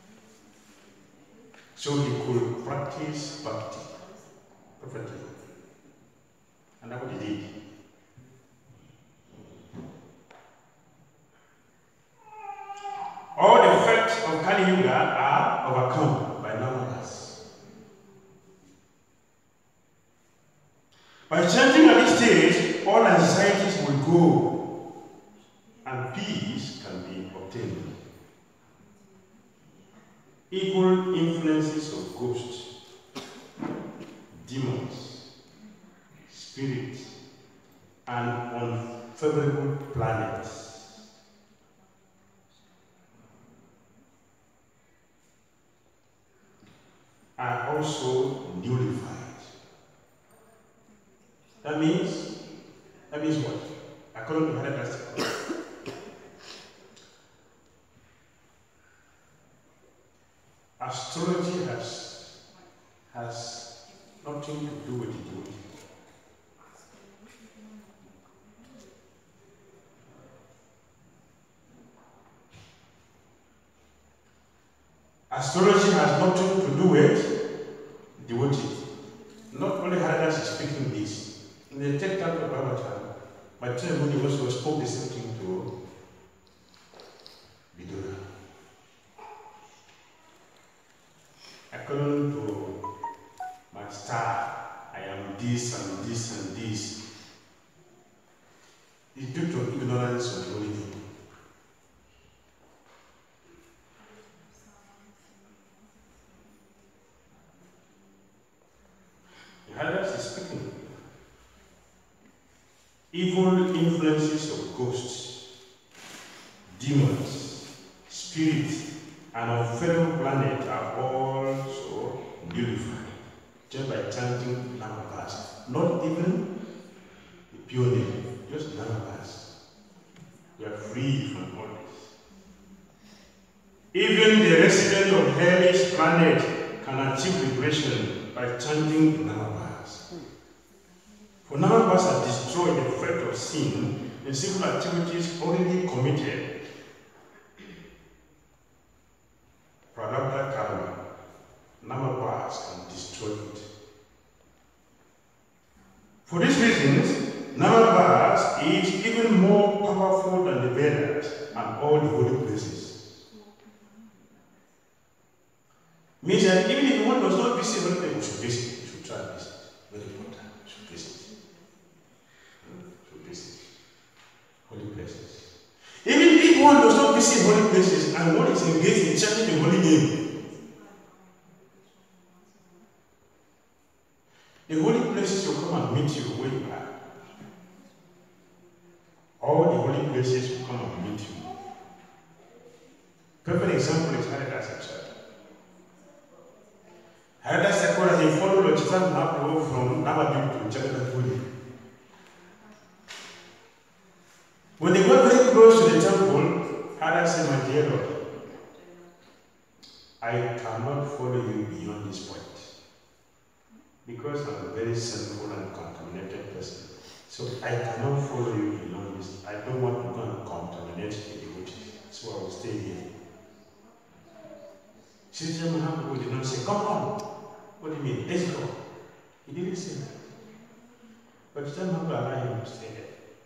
Speaker 1: So he could practice bhakti perfectly. And that's what he did. All the effects of Kali Yuga are overcome by Namapas. By chanting at this stage, all anxieties will go and peace can be obtained. Evil influences of ghosts, demons, spirits, and unfavorable planets are also nullified. That means, that means what? According to Hadassah, astrology has, has nothing to do with it. Astrology has nothing to do with devotee. Not only Haridas is speaking this. In the text of Bhagavatam, my Buddha also spoke the same thing to star. I am this and this and this. It's due to ignorance of the holy name. Others is speaking. Evil influences of ghosts, demons, spirits, and of fellow planet are also nullified just by chanting Namabhas. Not even the pure name, just Namabhas. We are free from all this. Even the resident of hellish planet can achieve liberation by chanting Namabhas. For Namabhas are destroyed the effect of sin and sinful activities already committed. Prarabdha karma, Namabhas can destroy it. For these reasons, Namabhas is even more powerful than the Vedas and all the holy places. Means that even if one does not visit holy places, we should visit, we should try to visit. Very important, we should visit. We should visit holy places. Even if one does not visit holy places and one is engaged in chanting the holy name, the holy places will come and meet you where you are. All the holy places will come and meet you. Perfect example is Haridas himself. Haridas Thakur, he followed Lord Chaitanya Mahaprabhu from Navadvip to Jagannath Puri. When they got very close to the temple, Haridas said, "My dear Lord, I cannot follow you beyond this point, because I'm a very sinful and contaminated person. So I cannot follow you beyond this. I don't want to go and contaminate the devotees. So I will stay here." Chaitanya Mahaprabhu did not say, "Come on. What do you mean? Let's go." He didn't say that. But Chaitanya Mahaprabhu allowed him to stay there.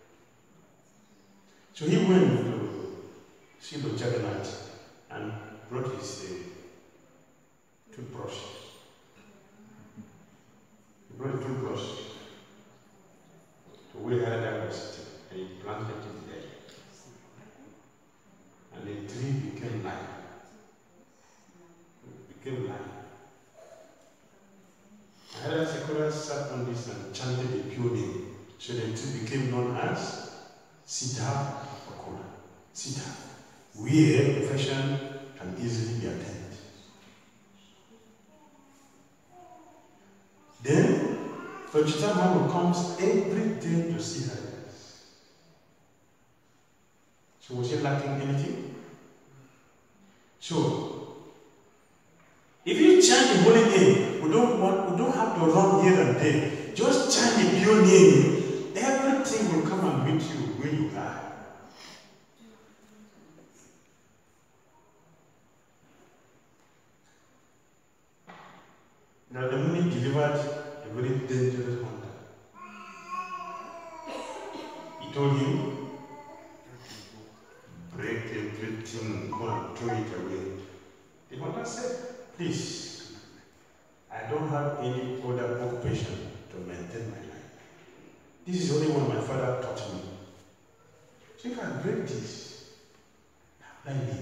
Speaker 1: So he went to see Lord Jagannath and brought his uh, toothbrush. He brought a toothbrush to where Haridas was sitting, and he planted it there. And the tree became live. It became live. Haridas Thakur sat on this and chanted the pure name. So the tree became known as Siddha Akura. Siddha, where perfection can easily be attained. Then, Lord Chaitanya Mahaprabhu comes every day to see Haridas. So was he lacking anything? So, if you chant the holy name, we don't want, we don't have to run here and there. Just chant the pure name. Everything will come and meet you where you are. Now the Muni delivered a very dangerous hunter. He told him, "Break everything, go and throw it away." The hunter said, "Please, I don't have any other occupation to maintain my life. This is only what my father taught me. So if I break this, let me."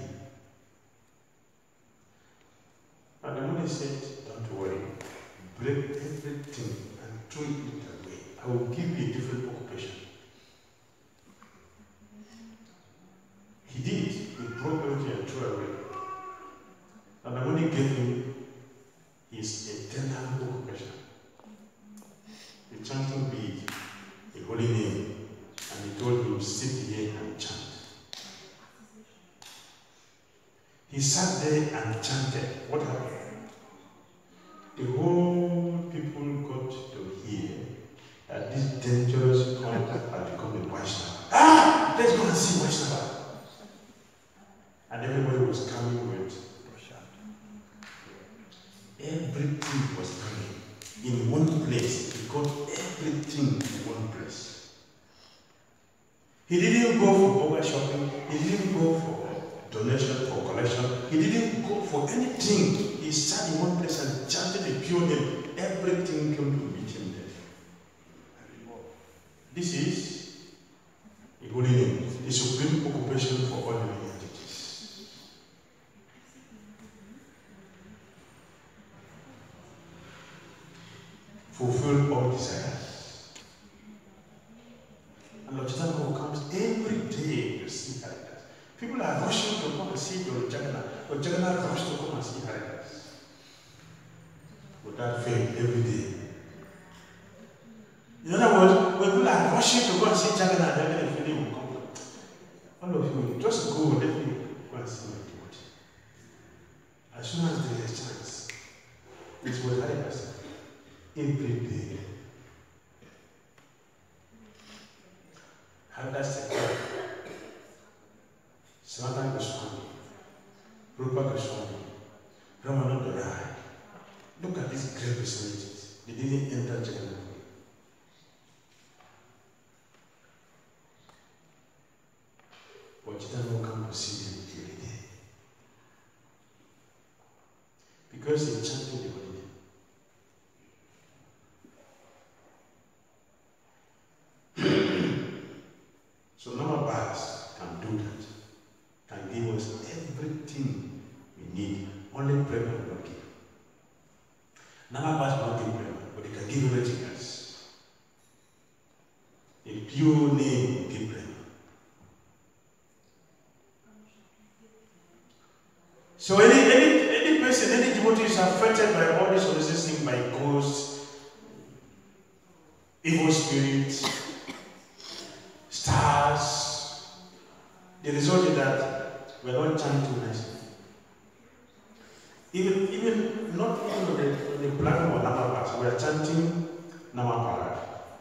Speaker 1: And the Muni said, "Don't worry. Break everything and throw it away. I will give you a different occupation." He did. He broke everything and threw away. And the Muni gave him his eternal occupation. The chanting bead, the holy name, and he told him, "Sit here and chant." He sat there and chanted. What happened? The whole people got to hear that this dangerous contact had become a Vaishnava. Ah! Let's go and see Vaishnava. And everybody was coming with prasad. Everything was coming in one place. He got everything in one place. He didn't go for Boga shopping. He didn't go for donation, for collection. He didn't go for anything. He sat in one place and chanted the pure name. Everything came to meet him there. This is a holy name, the supreme occupation for all living entities. Fulfill all desires. And Lord Chitango comes every day to see Haridas. People are rushing to come and see Lord Jagannath. Lord Jagannath rushed to come and see Haridas. Without fail every day. In other words, when people are rushing to go and see Jagannath, Jagannath feeling will come. All of you, just go, let me go and see my devotee. As soon as there is a chance, it's what Haridas every day. Haridas Thakur, Sanatana Goswami, Rupa Goswami, Ramananda Rai. Look at these great personalities. They didn't enter Jagannath. But Chitango will come to see them every day. Because they chanted the holy name. So Namabhas can do that, can give us everything we need. Only prayer will not give. Namabhas will not give prayer, but they can give everything else. A pure name will give prayer. So any any any person, any devotee is affected by all this resisting by ghosts, evil spirits, stars. The result is that we are not chanting nicely. Even, even not even on the, on the platform of Namabhas, we are chanting Namaparad.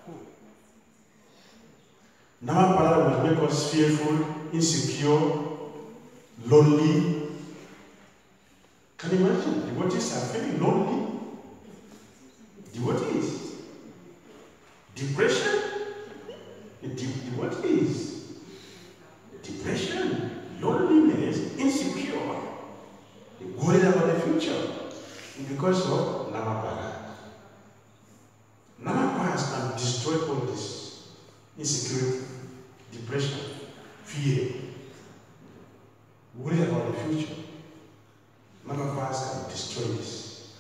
Speaker 1: Namaparad will make us fearful, insecure, lonely. Can you imagine? Devotees are feeling lonely. Devotees. Depression. The devotees. Depression, loneliness, insecure. They worried about the future. Because of Namaparad. Namaparad can destroy all this. Insecurity, depression, fear. Worried about the future. Namaparad can destroy this.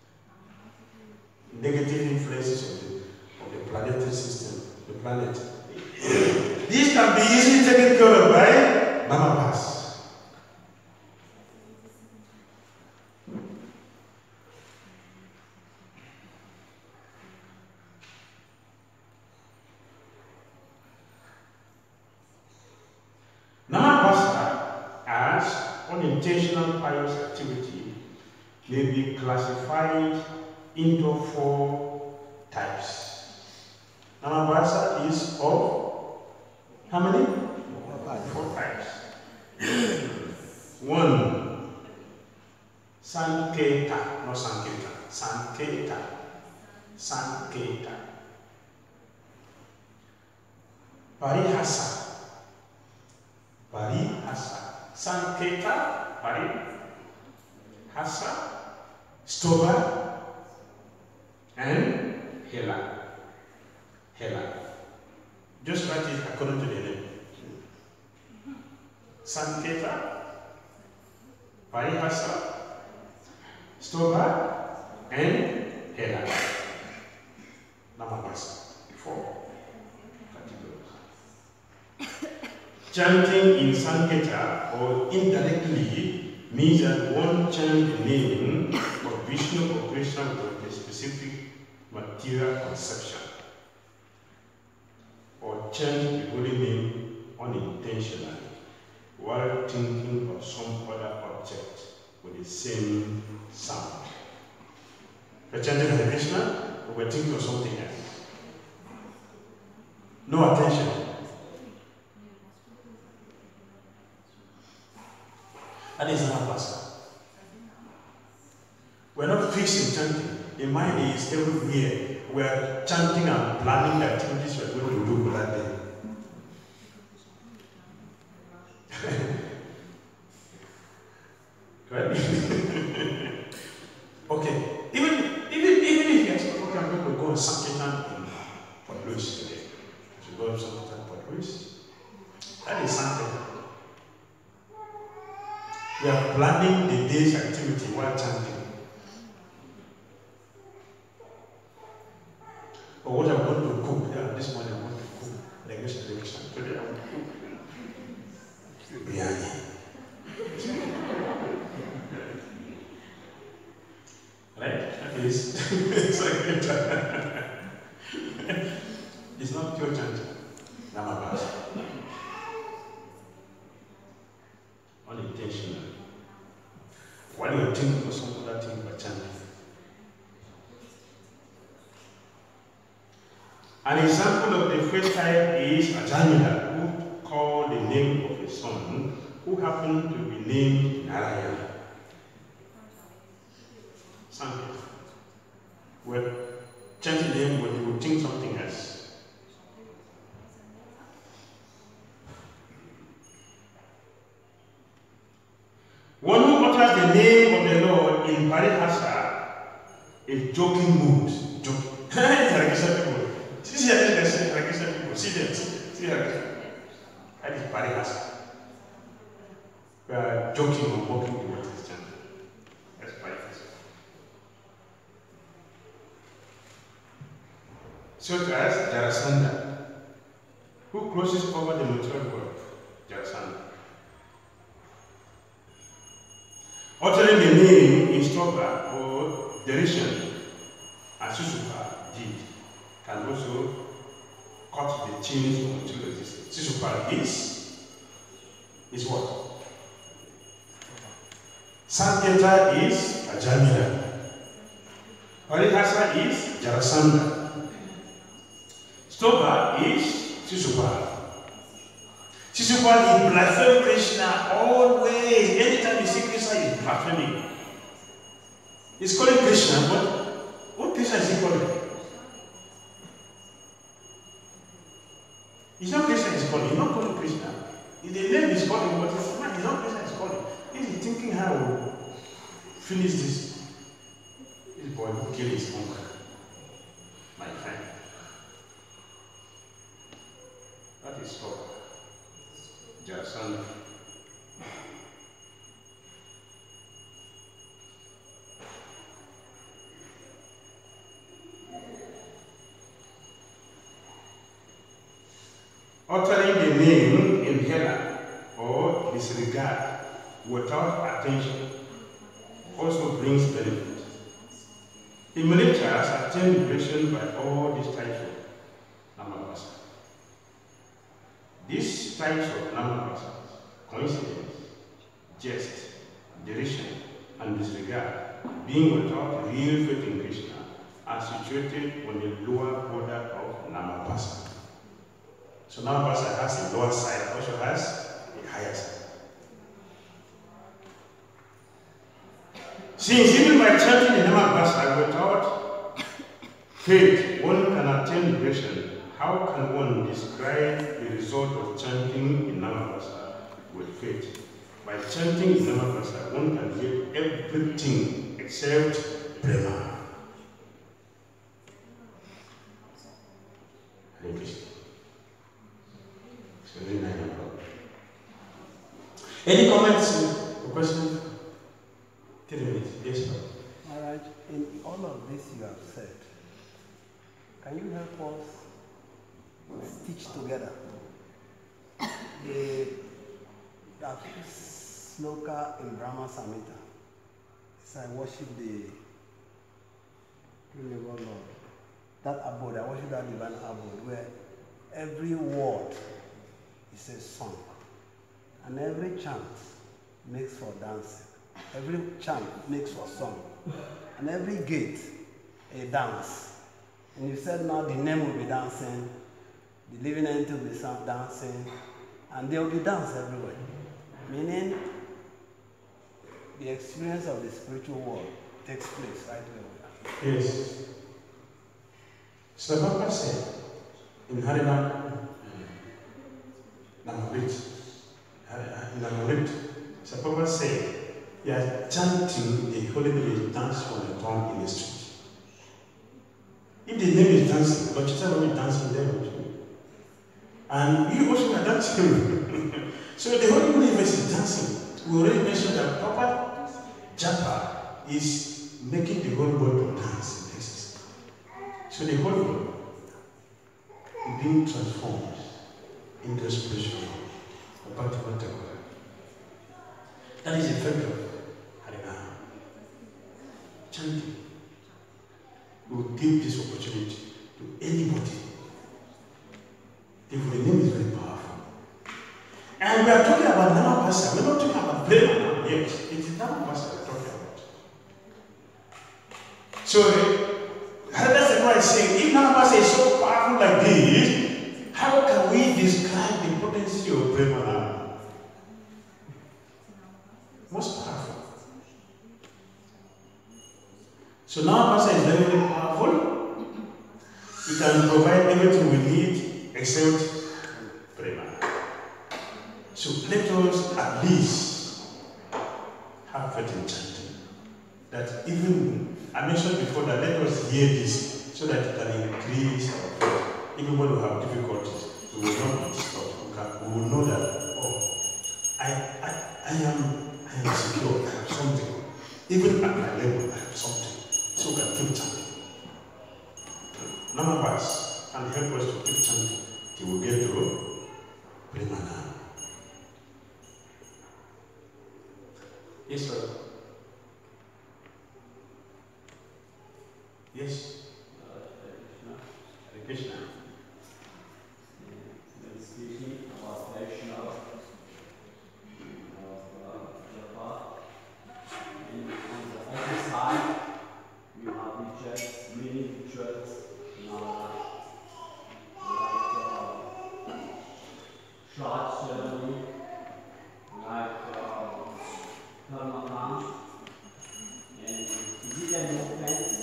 Speaker 1: Negative influences of the, of the planetary system, the planet. These can be easily taken care of by Namaparad. Namabhasa as unintentional pious activity may be classified into four types. Namabhasa is of how many? Four types. One, Sanketa, not Sanketa, Sanketa, Sanketa. Parihasa. Parihasa. Sanketa, Parihasa, Stoba, and Hela. Hela. Just write it according to the name. Sanketa, Parihasa, Stoba, and Hela. Namabhasa. Four categories. Chanting in Sanketa or indirectly means that one chants the name of Vishnu or Krishna with a specific material conception, or chant the holy name unintentionally while thinking of some other object with the same sound. We're chanting Hare Krishna, but we're thinking of something else. No attention. That is Namabhasa. We're not fixing chanting. The mind is everywhere. We're chanting and planning the activities we're going to do for that day. go to Sankirtan in Port Louis today. You go to Sankirtan Port Louis. That is Sankirtan. We are planning the day's activity while chanting. Or what I'm going to cook. Yeah, this morning I'm going to cook. Like this, like this. Today I'm going to cook biryani. Right? That is. It's like it's not pure chanting. Namabas. Unintentional. While you're thinking of some other thing but chanting. An example of the first type is Ajamila, who called the name of his son, who happened to be named Narayana. Something. Well, chanting name when you would think something else. One who utters the name of the Lord in Parihasa is joking mood. Joking. See them, see them, see them. That is Parihasa. We are joking or mocking the word Christian. That's Parihasa. Such as Jarasandha, who crosses over the material world. Jarasandha. Uttering the name in Stoba or derision, as Susupa did, can also cut the chains of material existence. Susupa is, is what? Sanketa is Ajamila. Parihasa is Jarasandha. Stoba is Susupa. Susupa is blaspheming Krishna always. Anytime you see Krishna, he's blaspheming. He's calling Krishna, but what Krishna is he calling? It's not Krishna he's calling, he's not calling Krishna. It's the name he's calling, but it's not, it's not Krishna he's calling. He's thinking how to finish this. This boy who killed his uncle, my friend. That is stop. Jarasandha. Uttering the name in Hela or disregard without attention also brings benefit. The militaries attain liberation by all these types of namabasa. These types of namabasa, coincidence, jest, derision, and disregard, being without real faith in Krishna, are situated on the lower border of namabasa. So namabasa has a lower side, also has a higher side. Since even by chanting the namabasa without faith, one can attain liberation, how can one describe the result of chanting in namabasa with faith? By chanting in namabasa, one can get everything except prema. Hare Krishna. Any comments or questions? Three minutes. Yes, sir.
Speaker 3: All right. In all of this you have said, can you help us stitch together the that sloka in Brahma Samhita? As I worship the Renewable Lord, that abode, I worship that divine abode where every word is a song, and every chant makes for dancing. Every chant makes for song, and every gate a dance. And you said now the name will be dancing, the living entity will be dancing, and there will be dance everywhere. Meaning, the experience of the spiritual world takes place right where we are.
Speaker 1: Yes. So Baba said in Harinam Namarit, Namarit, so Baba said, you are chanting the holy name dance on the tongue in the street. If the name is dancing, but it's not dancing there with you. And you also are dancing. So the whole universe is dancing. We already mentioned that proper japa is making the whole world to dance in excess. So the whole world is being transformed into a spiritual about what that is the effect of Harinam. Chanting. We will give this opportunity to anybody. If the name is very powerful. And we are talking about Namapasa. We're not talking about Brahma. Yes, it is Namapasa we're talking about. So, that's why I say, if Namapasa is so powerful like this, how can we describe the potency of Brahma? Most powerful. So Namapasa is very, very powerful. We can provide everything we need except Prema. So let us at least have faith in chanting. That even, I mentioned before that let us hear this so that it can increase our faith. Even when we have difficulties, we will not be disturbed. We will know that, oh, I, I, I am I am secure, I have something. Even at my level, I have something. So we can keep chanting. None of us can help us to keep chanting till we get to Pramana. Yes, sir. Yes. Hare Krishna.
Speaker 4: When speaking about Vaishnava, and on the other side, you have rituals, many rituals in our life, like uh, Shraddha ceremony, like uh, Dharmakam, and is it an offense?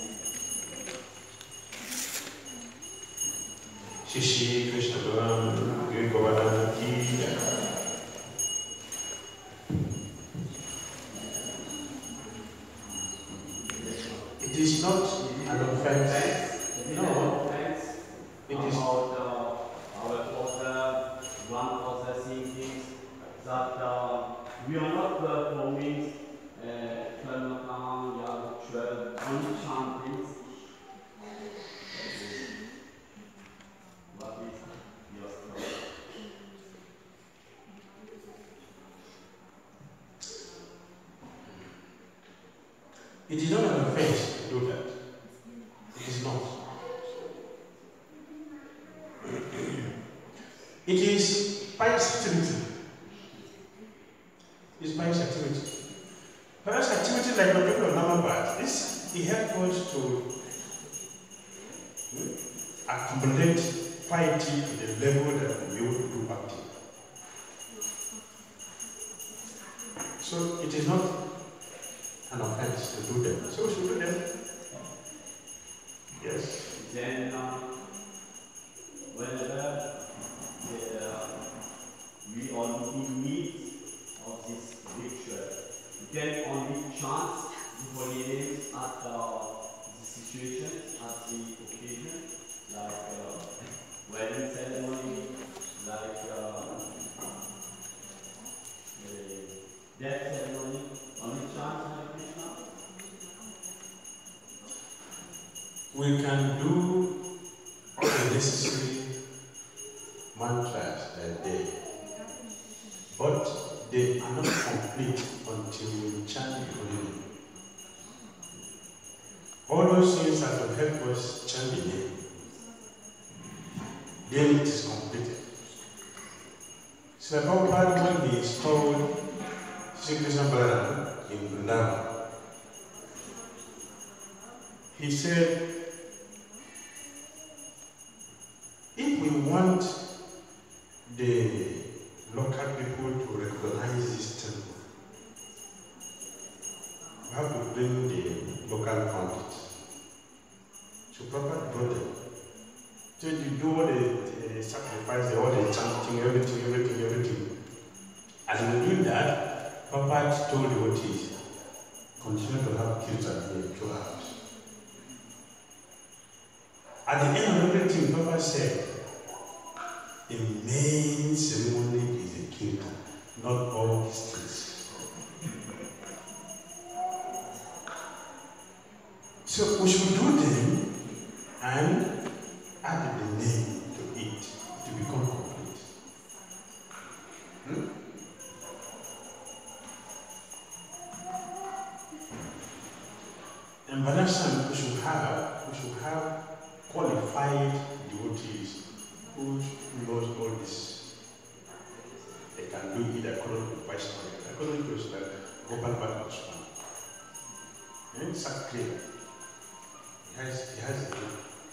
Speaker 1: Shishi Krishna Bhagavan, Giri Govardhana Ki Jai. It is not an offense.
Speaker 4: It is
Speaker 1: No.
Speaker 4: an offense
Speaker 1: It is
Speaker 4: about uh, our author, one author thinking that uh, we are not performing Dharmakam, Yagya, only chanting. What is your story?
Speaker 1: It is not an offense to do that. It is not. It is pious activity. It's pious activity. Pious activity like the people of Namabad, this it helps us to hmm, accumulate piety to the level that we will do bhakti. So it is not an offense to do them. So we should do them. Yes.
Speaker 4: Then, uh, whenever uh, we are in need of this ritual, we can only chant the holy names at uh, the situation, at the occasion, like uh, wedding ceremony, like uh, the death ceremony, only chant Hare Krishna.
Speaker 1: We can do all the necessary mantras that day, but they are not complete until we chant the holy name. All those things that will help us chant the name, then it is completed. So Prabhupada, when he installed Sri Krishna Balaram in Vrindavan, he said, if we want the local people to recognize this temple, we have to bring the local founders. So Prabhupada brought them. So you do all the, the sacrifice, all the chanting, everything, everything, everything. As we do that, Prabhupada told the devotees, continue to have kirtan in your house. At the end of everything, Papa said, the main ceremony is the kingdom, not all these things. So we should do them and add the name to it to become complete. Hmm? And by that time, we should have, we should have qualified devotees who knows all this. They can do it according to Vaishnava, according to Gopal Bhatta Goswami. And it's clear. He has, he has a book.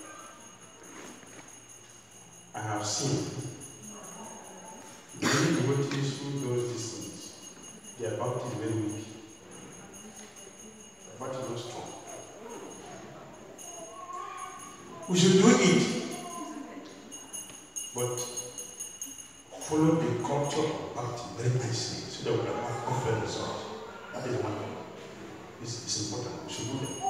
Speaker 1: I have seen many devotees who do these things. Their bhakti is very weak. Their bhakti is not strong. We should do it, but follow the culture of bhakti very nicely so that we can have perfect result. That is one thing. It's, it's important. We should do that.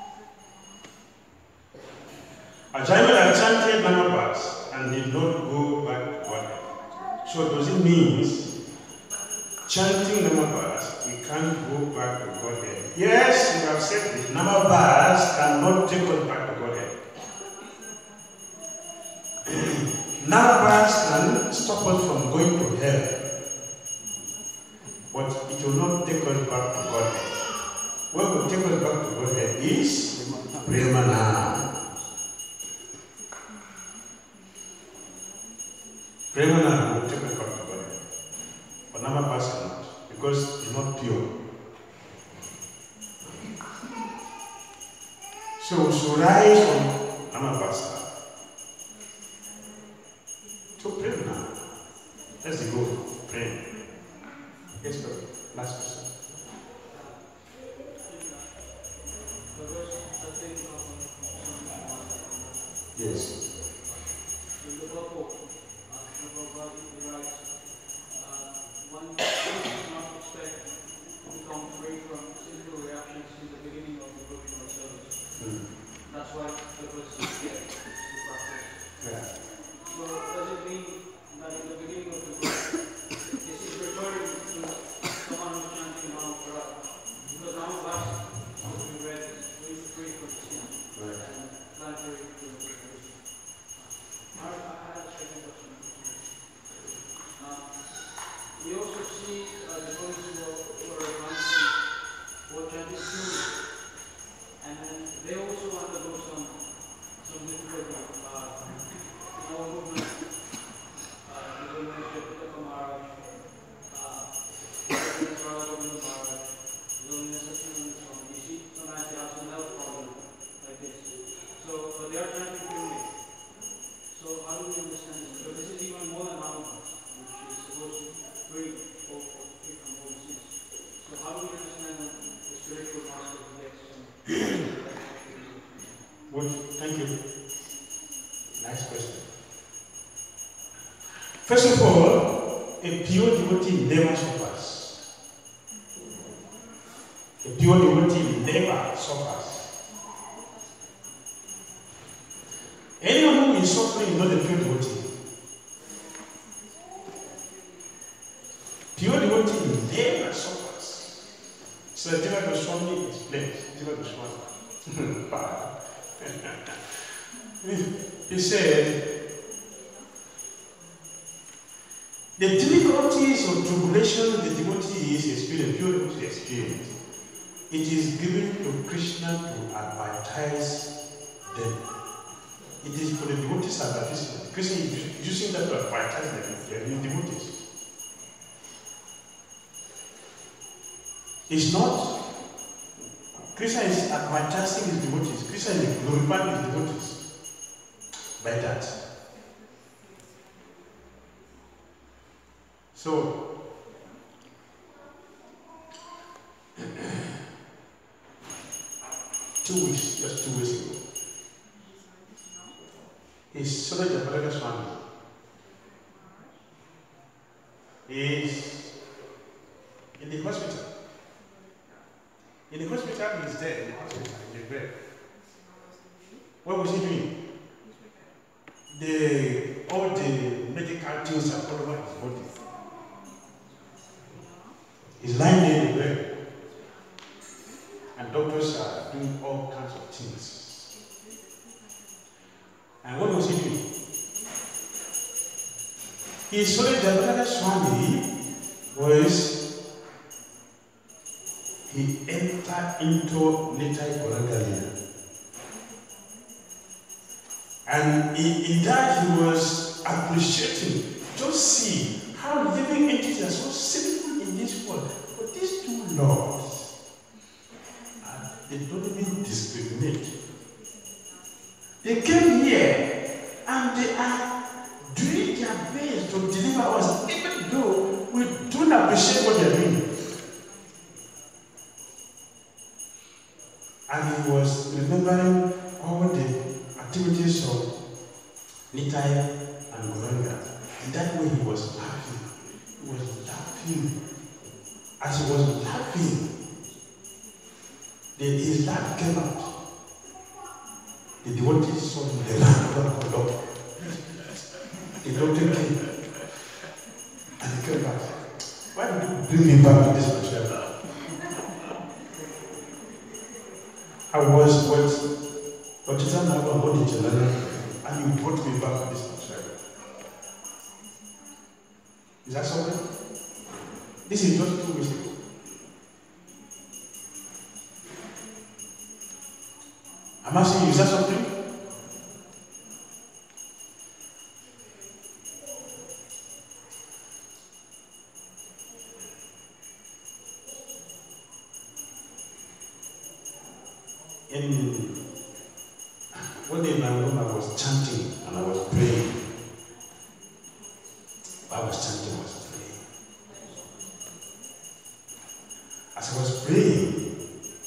Speaker 1: Ajahn had chanted Namabhas and did not go back to Godhead. So does it mean chanting Namabhas, we can't go back to Godhead? Yes, we have said this. Namabhas cannot take us back to Godhead. Namabhas can stop us from going to hell. But it will not take us back to Godhead. What will take us back to Godhead is Premanam. Premanam will take us back to Godhead. But Namabhas cannot, because it's not pure. So we should rise from Namabhas to Premanam. That's the goal. Pray. Yes, brother. Last question. Yes.
Speaker 2: In the purport, Srila Prabhupada writes, uh, one does not expect to become free from sinful reactions in the beginning of devotional service.
Speaker 1: Mm.
Speaker 2: That's why the person gets to practice.
Speaker 1: Yeah.
Speaker 2: So does it mean that in the beginning of the course, this is referring to someone who's chanting Mahaprabhu? Because Mahaprabhu, as we read, is free from sin
Speaker 1: Right.
Speaker 2: and planetary to the I had a second question. Uh, we also see uh, the devotees who are, who are advancing, who are chanting purely, and then they also undergo some some difficulty. Uh, in our movement, uh, the Government Jataka Maharaj, uh, the Government Govinda Maharaj, the Government Satyananda Swami, you see, sometimes they have some health problem like this. So, but they are chanting purely. So how do we understand this? Because this is even more than Mahaprabhu, which is supposed to free or free from all sins. So how do we understand that the spiritual master gets some?
Speaker 1: Good. Thank you. Nice question. First of all, a pure devotee never suffers. A pure devotee never suffers. Anyone who is suffering is not a pure devotee. Pure devotee never suffers. So the Jiva Goswami explains. Jiva Goswami. He said, the difficulties or tribulation the devotee is experiencing, pure devotee experience, it is given to Krishna to advertise them. It is for the devotees advertisement. Krishna is using that to advertise them, the devotees. It's not. Krishna is advertising his devotees. Krishna is glorifying his devotees by that. So, two weeks, just two weeks ago, his son Japalaka Swami is in the hospital. In the hospital, he is dead in the hospital, in the bed. What was he doing? the, all the medical things are all over his body. He's lying there in the bed. And doctors are doing all kinds of things. And what was he doing? He saw that Jagadanath Swami was, he entered into Nitai Gauranga. And in, in that he was appreciating, just see how living entities are so simple in this world. But these two lords, uh, they don't even discriminate. They came here and they are doing their best to deliver us, even though we don't appreciate what they're doing. And he was remembering all the activities of Nitai and Gauranga. In that way he was laughing. He was laughing. As he was laughing, then his laugh came out. The devotees saw him, they ran down the doctor. The doctor came and he came back. Why did you bring me back to this material? I was what? But it's not about body and you brought me back to this material. Is that something? This is just two weeks ago. I'm asking you, is that something? In one day in my room I was chanting and I was praying. I was chanting, I was praying. As I was praying,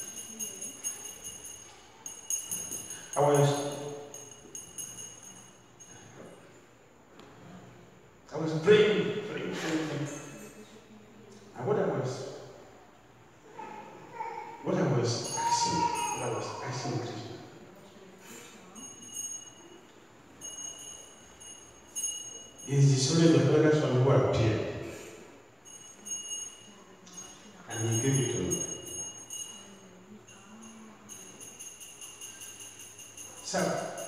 Speaker 1: I was I was praying, praying, praying, praying. And what I was what I was asking, what I was asking Krishna, is the only the brothers from who appeared. And he gave it to me. So,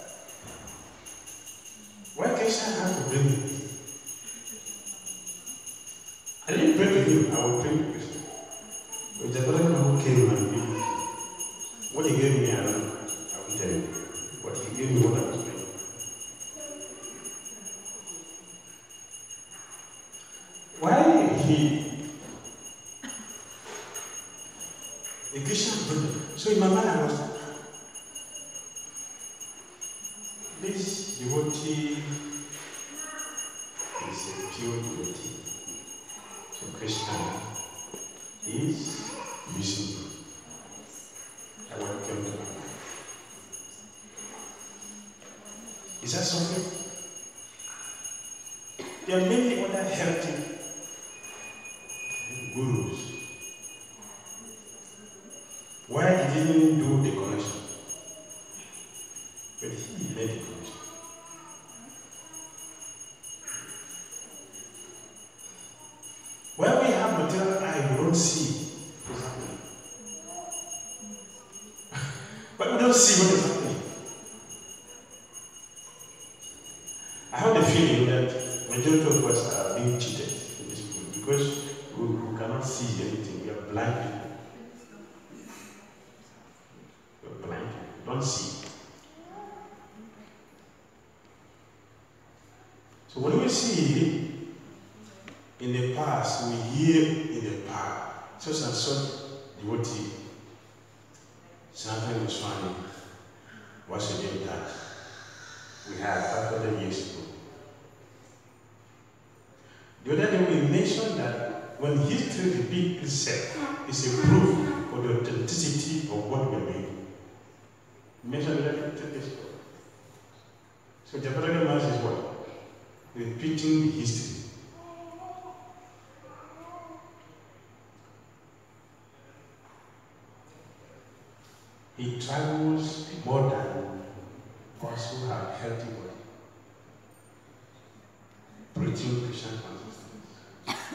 Speaker 1: why Krishna had to bring me? I didn't pray to him, I would pray to Krishna. But the brother who came and gave me, what he gave me, I don't know. I will tell you. But he gave me what I was praying. Why he, the Krishna brother, so in my mind I was like, this devotee is a pure devotee. So Krishna is using him. I want to come to my mind. Is that something? There are many other healthy gurus. Why he didn't do the connection? But he made the connection. When we have material eye, we don't see what's happening. But we don't see what is happening. I have the feeling that majority of us are being cheated in this world because we, we cannot see anything. We are blind people. We are blind people. We don't see. So when we see in the past, we hear in the past, such and such devotee, Sanatana Goswami was a day that we had five hundred years ago. The other day we mentioned that when history repeats itself, it's a proof of the authenticity of what we're doing. We mentioned that ten years ago. So Jagadanath Mass is what? Repeating history. He travels more than us who have healthy body. preaching Christian consciousness.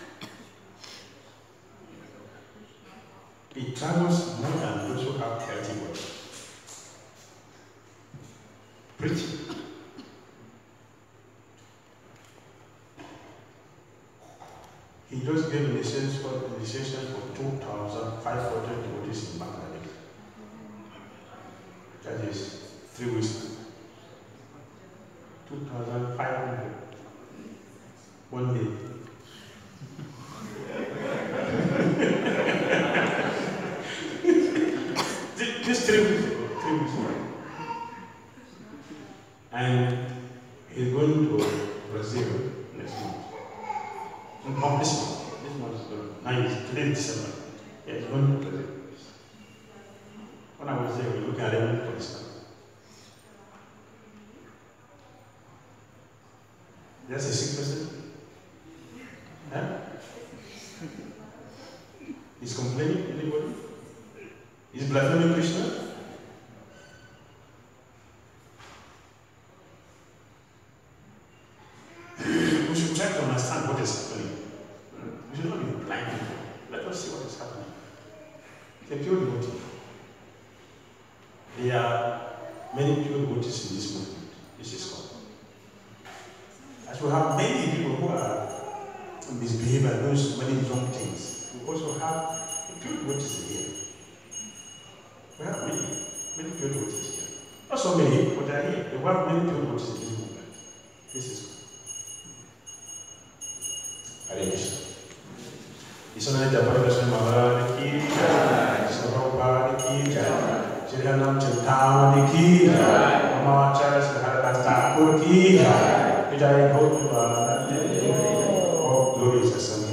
Speaker 1: It travels more than those who have healthy bodies. Preaching. He just gave initiation for, initiation for two thousand five hundred devotees in Bangladesh. That is three weeks. two thousand five hundred. One day. This three weeks ago. Three weeks ago. And he's going to Brazil next month. No, this month. This month is the ninth. Today is December. Yeah, he's going to Brazil. When I was there, we were looking at him for this time. That's a sick person? Huh? He's complaining? Anybody? He's blaspheming Krishna? We should try to understand what is happening. We should not be blind. Let us see what is happening. The pure devotee. There are many pure devotees in this movement. This is called. As we have many people who are misbehaving and doing so many wrong things, we also have pure devotees here. We have many, many pure devotees here. Not so many, but they are here. We have many pure devotees in this movement. This is Hare Krishna. Isana Japa Krishna Maharaj ki jai, Prabhupada ki jai, Shri Hanam Chintamani ki jai, Mama Acharya Sri Haridas Thakur ki jai, Vijay Bhutva, all glories are